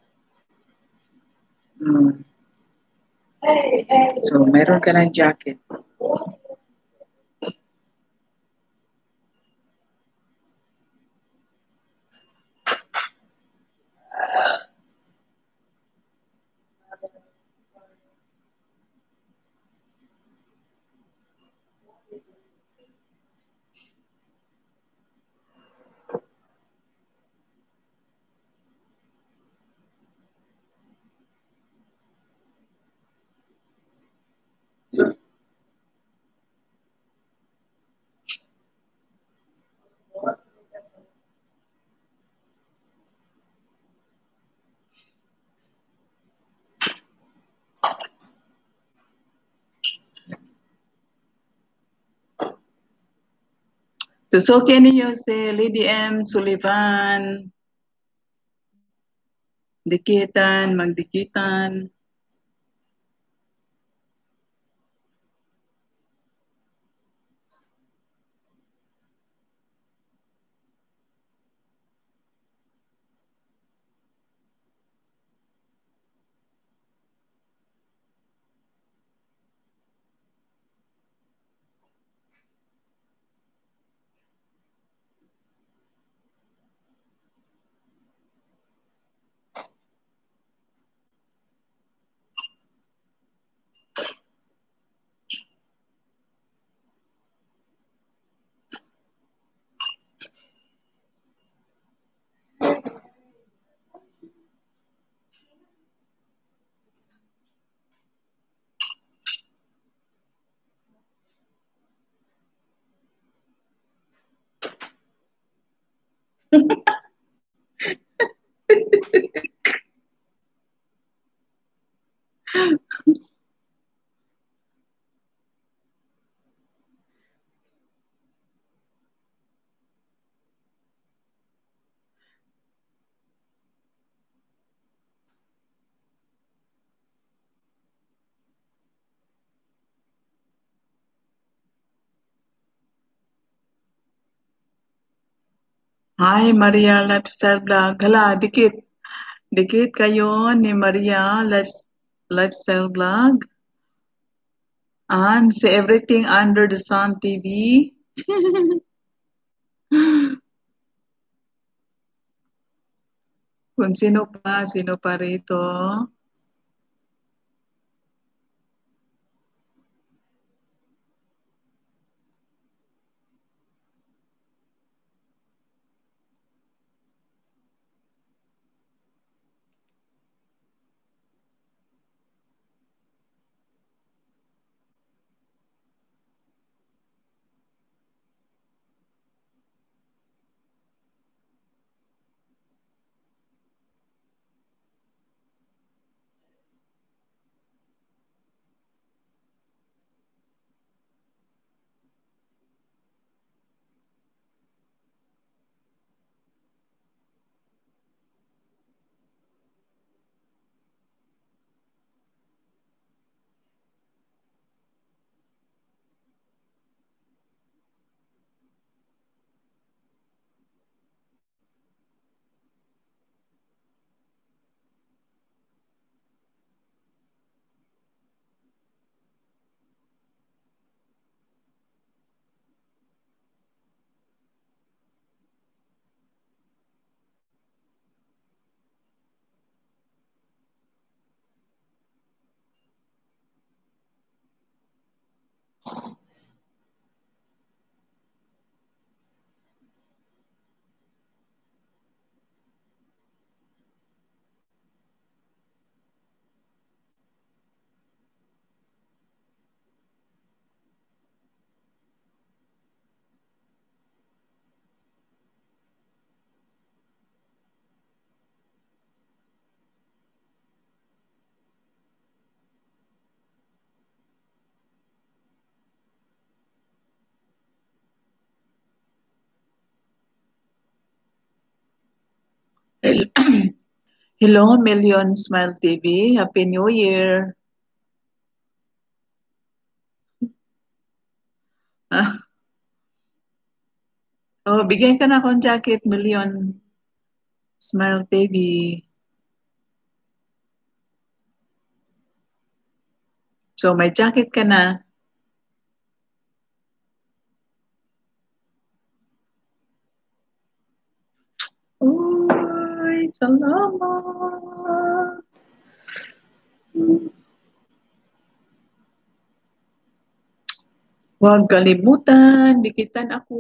So, meron ka ng jacket. Tusukin ninyo si Lady M. Sullivan. Dikitan, magdikitan. Hi, Maria Lifestyle Vlog. Hala, dikit. Dikit kayo ni Maria Lifestyle Vlog. And see everything under the sun TV. Kung sino pa rito. Hello, Million Smile TV. Happy New Year. Ah, oh, bigyan ka na akong jacket, Million Smile TV. So, may jacket ka na. Uy, salamat. Huwag kalimutan, dikitan ako.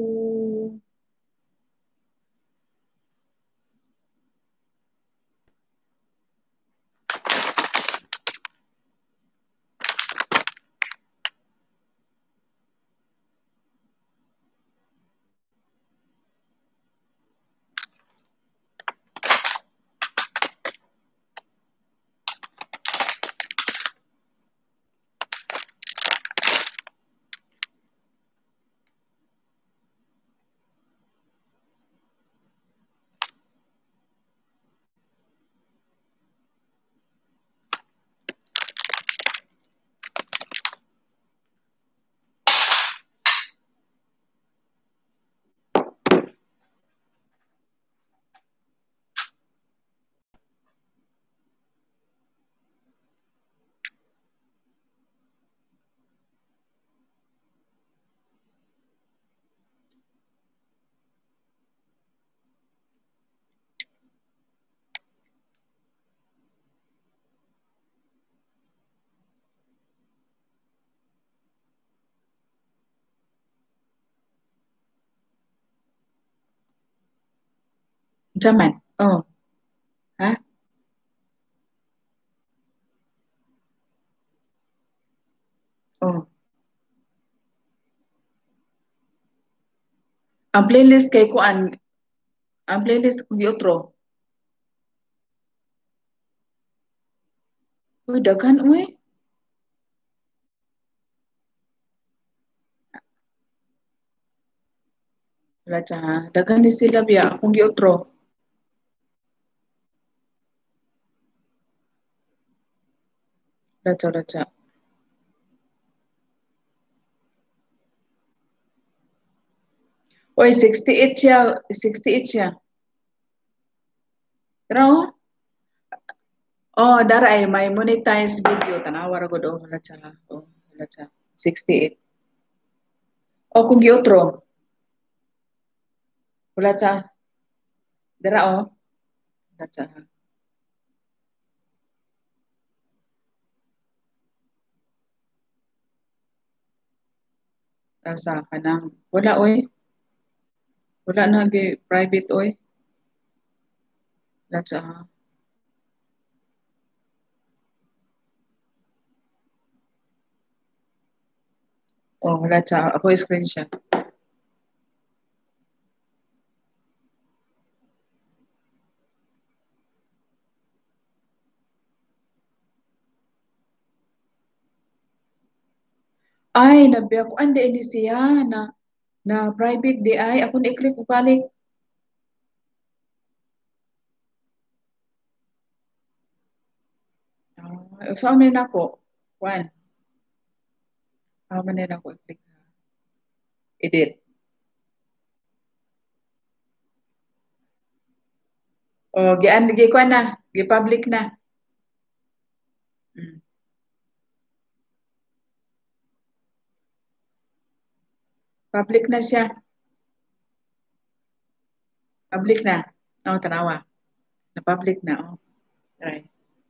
Jaman. Oh, ha? Oh. Ang playlist kay kuan, ang playlist kung otro. Uy, daghan uy. Wala siya, ha? Daghan ni sila biya kung otro. Wala siya. Uy, 68 siya. 68 siya. Pero, oh, dara ay may monetized video. Tanawar ko do. Wala siya. Oh, wala siya. 68. Oh, kung otro. Wala siya. Dara oh. Wala siya. Asa ka nang. Wala oy. Wala na private oy. Wala siya. Oh, wala siya. Ako screenshot. Ay, nabiya ko. Ande, ini siya na private di ay. Ako na-click ko balik. Saan na ako? One. Man na ako i-click. Edit. O, gi ko na. Gi-public na. Mm. Public na siya. Public na. Oh, tanawa. Na-public na. Oh. Right.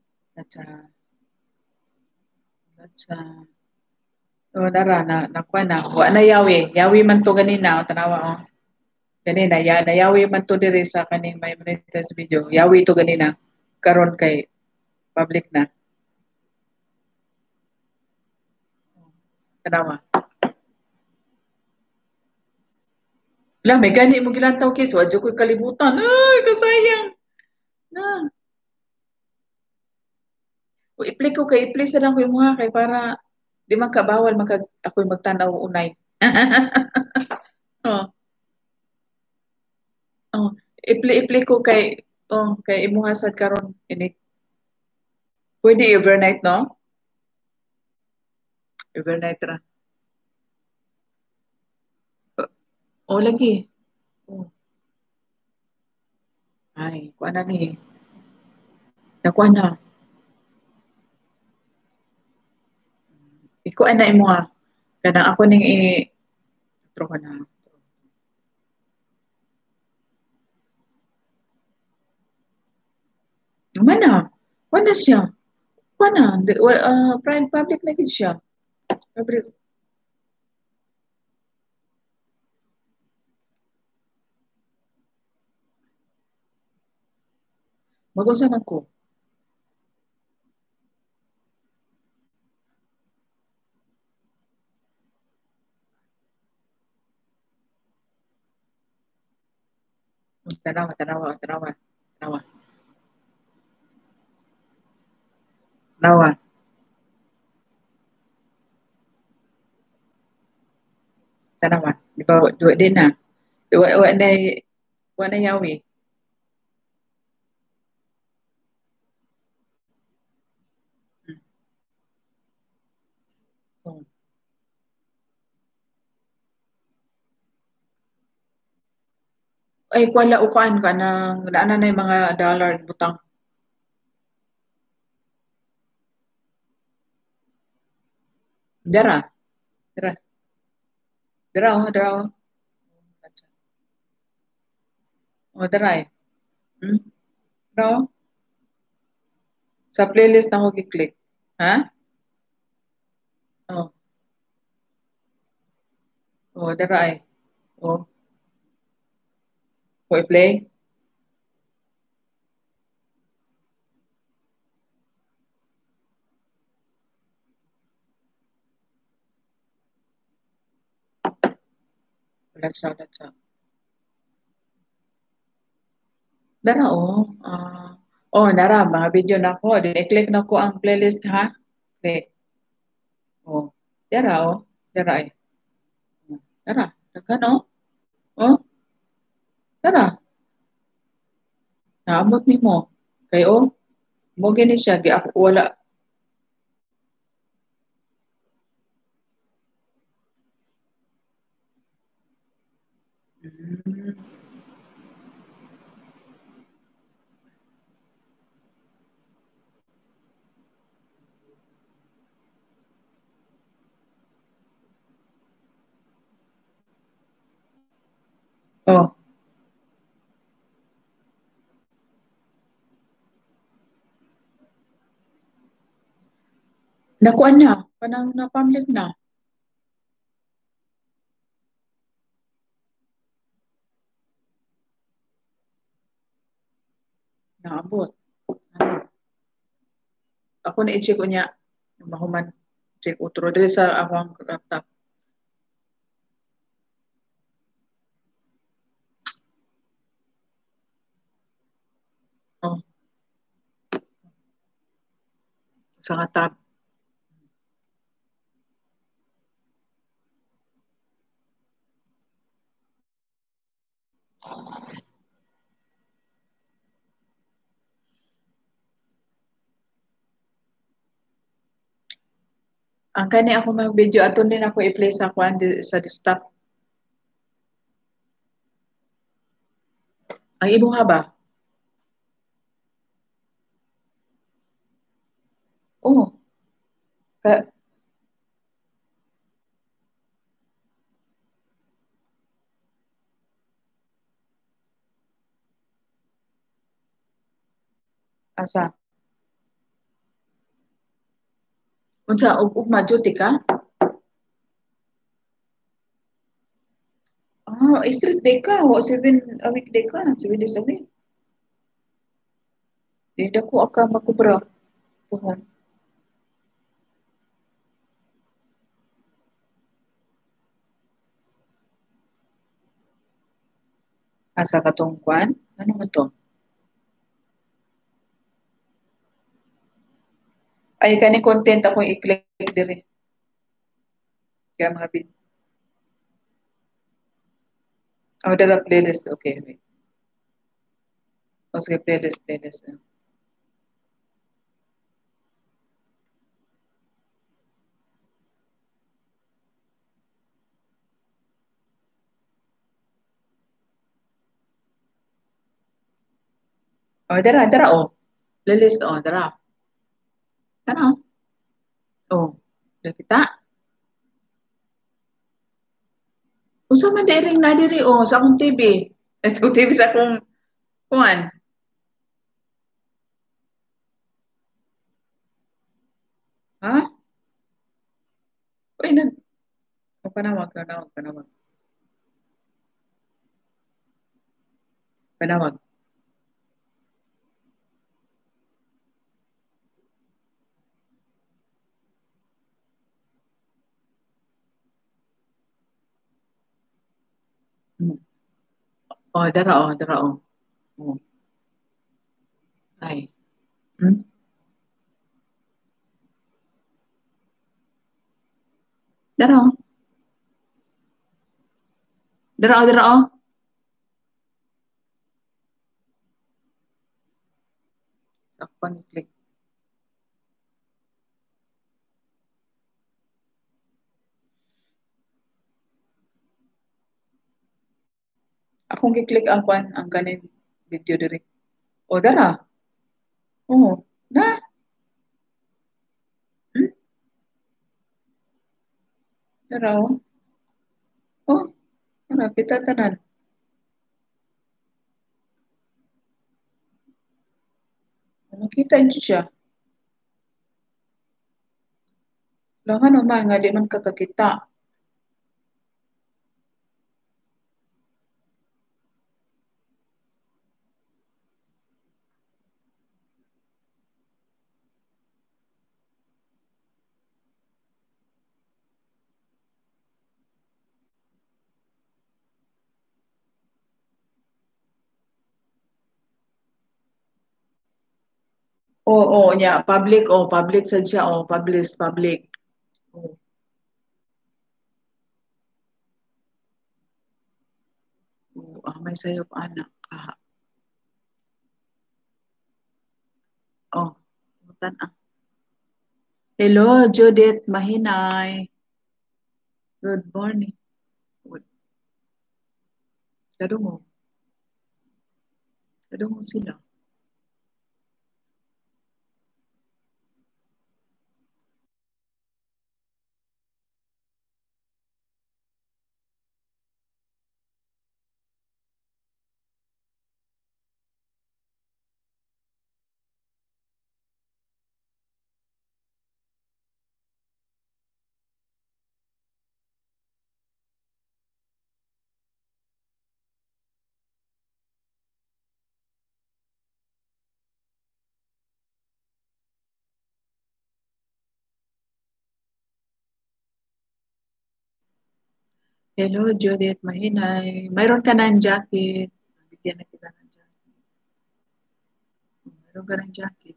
That's oh, dara nakuha na. Wa na yawi. Yawi man to ganina. Oh, tanawa. Oh. Ganina. Nayawi man to diri sa kaning may monetized video. Yawi to ganina. Karon kay public na. Tanawa. Wala, may gani mo gilantaw kis. Wadyo ko'y kalibutan. Ay, kasayang. Na. O i-play ko kay i-play sa lang ko yung mga kay para di man kabawal ako'y magtanaw unay. Oh. Oh, i-play ko kay Oh, kay imo hasad karon ini. Pwede overnight, no? Overnight ra. Oh, lagi. Oh. Ay, kuha na ni. Nakuha na. Ikuha na imo ha. Kanang ako ning i-intro ka na. Mana? Wala siya. Wala. Private public na gid siya. Public. Mag-usa man ko. Tanawa, tanawa, tanawa. Tanawa. Tanawa. Tanawa. Di ba, dua din na. Wa na yawi. Oh. Ay, wala ukaan ka nang naanan na yung mga dollar butang. Dara. Dara. Dara, oh, dara. Oh, oh dara eh. Hmm? Dara, oh. Sa playlist na ako kiklik. Ha? Oh. Oh, dara eh. Oh. Ko i-play. Wala siya, wala siya. Dara, oh. Oh, dara, mga video na ko. Then, i-click na ko ang playlist, ha? Click. Oh. Dara, oh. Dara eh. Dara. Dagan, oh. Oh. Dara. Naamot ni mo. Kay, oh. Mo gini siya. Ako, wala. Hmm. Oh. Nakuan na. Panang na-public na. Naabot. Ano? Ako na i-check ko niya. Mahuman. Check utro. Dili sa akong laptop. Oh. Sa nga tab. Ang kani ako mag-video ato din ako i-play sa kwan sa desktop. Ang ibuha ba? Oo. Ka asa? Unsa ugma duty ka? Street day ka. O 7 a week day ka. 7 days a week. Di ko aka makubra. Tuhon. Asa ka tong kwan? Ano mo to? Ay, kani content ako i-click dire. Kaya mga video. Oh, dara playlist. Okay, wait. O sige, playlist, playlist. Oh, dara, dara, oh. Playlist, oh, dara. Ano? Oh, udah kita. Usa man diri na diri, oh, sa akong TV. Sa akong TV, sa akong, kuan. Ha? Uy, panawag, panawag, panawag. Panawag. Hmm. Oh, dara, oh, dara, oh. Oh. Ay. Hmm? Dara, oh. Dara, oh, dara, oh. Sakpan click. Akong gi-click ang kuan, ang kanin video diri. Oh, dara. Oh, na. Hmm? Dara, oh. Oh, dara, kita tanan. Makita yun siya. Langan naman nga di man kakakita. Oo, oh, nya, public, oh, public sad siya, oh, published, public. Oh, oh, may sayop anak. Ah, oh, mutan ah. Hello, Judith Mahinay. Good morning. Good. Kadung mo sila. Hello, Judith Mahinay. Mayroon ka ng jacket. Bigyan na kita ng jacket. Mayroon ka ng jacket.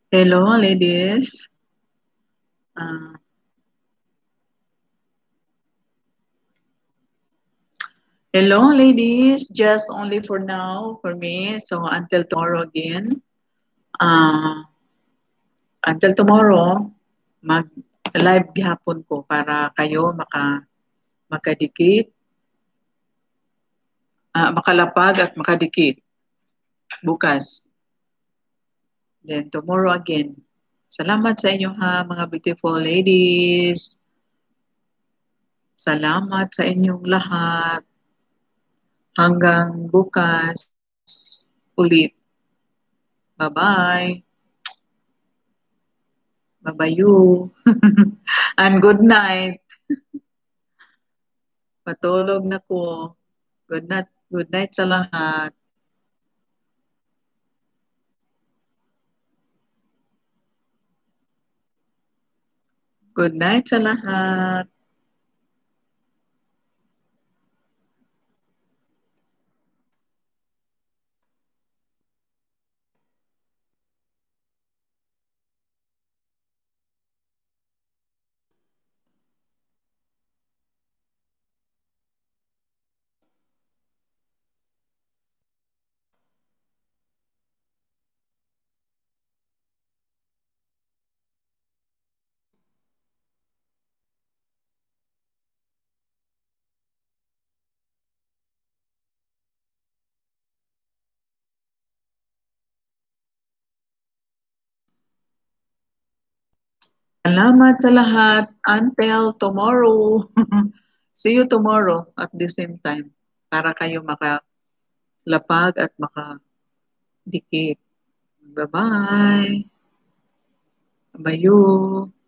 Hello, ladies. Hello, ladies. Just only for now for me. So until tomorrow again. Until tomorrow, mag-live gihapon ko para kayo makadikit, makalapag at makadikit bukas. Then tomorrow again. Salamat sa inyo ha, mga beautiful ladies. Salamat sa inyong lahat. Hanggang bukas ulit. Bye-bye. Bye-bye you. And good night. Patulog na ko. Good night. Good night sa lahat. Good night sa lahat. Salamat sa lahat. Until tomorrow. See you tomorrow at the same time. Para kayo makalapag at makadikit. Bye-bye. Bye-bye you.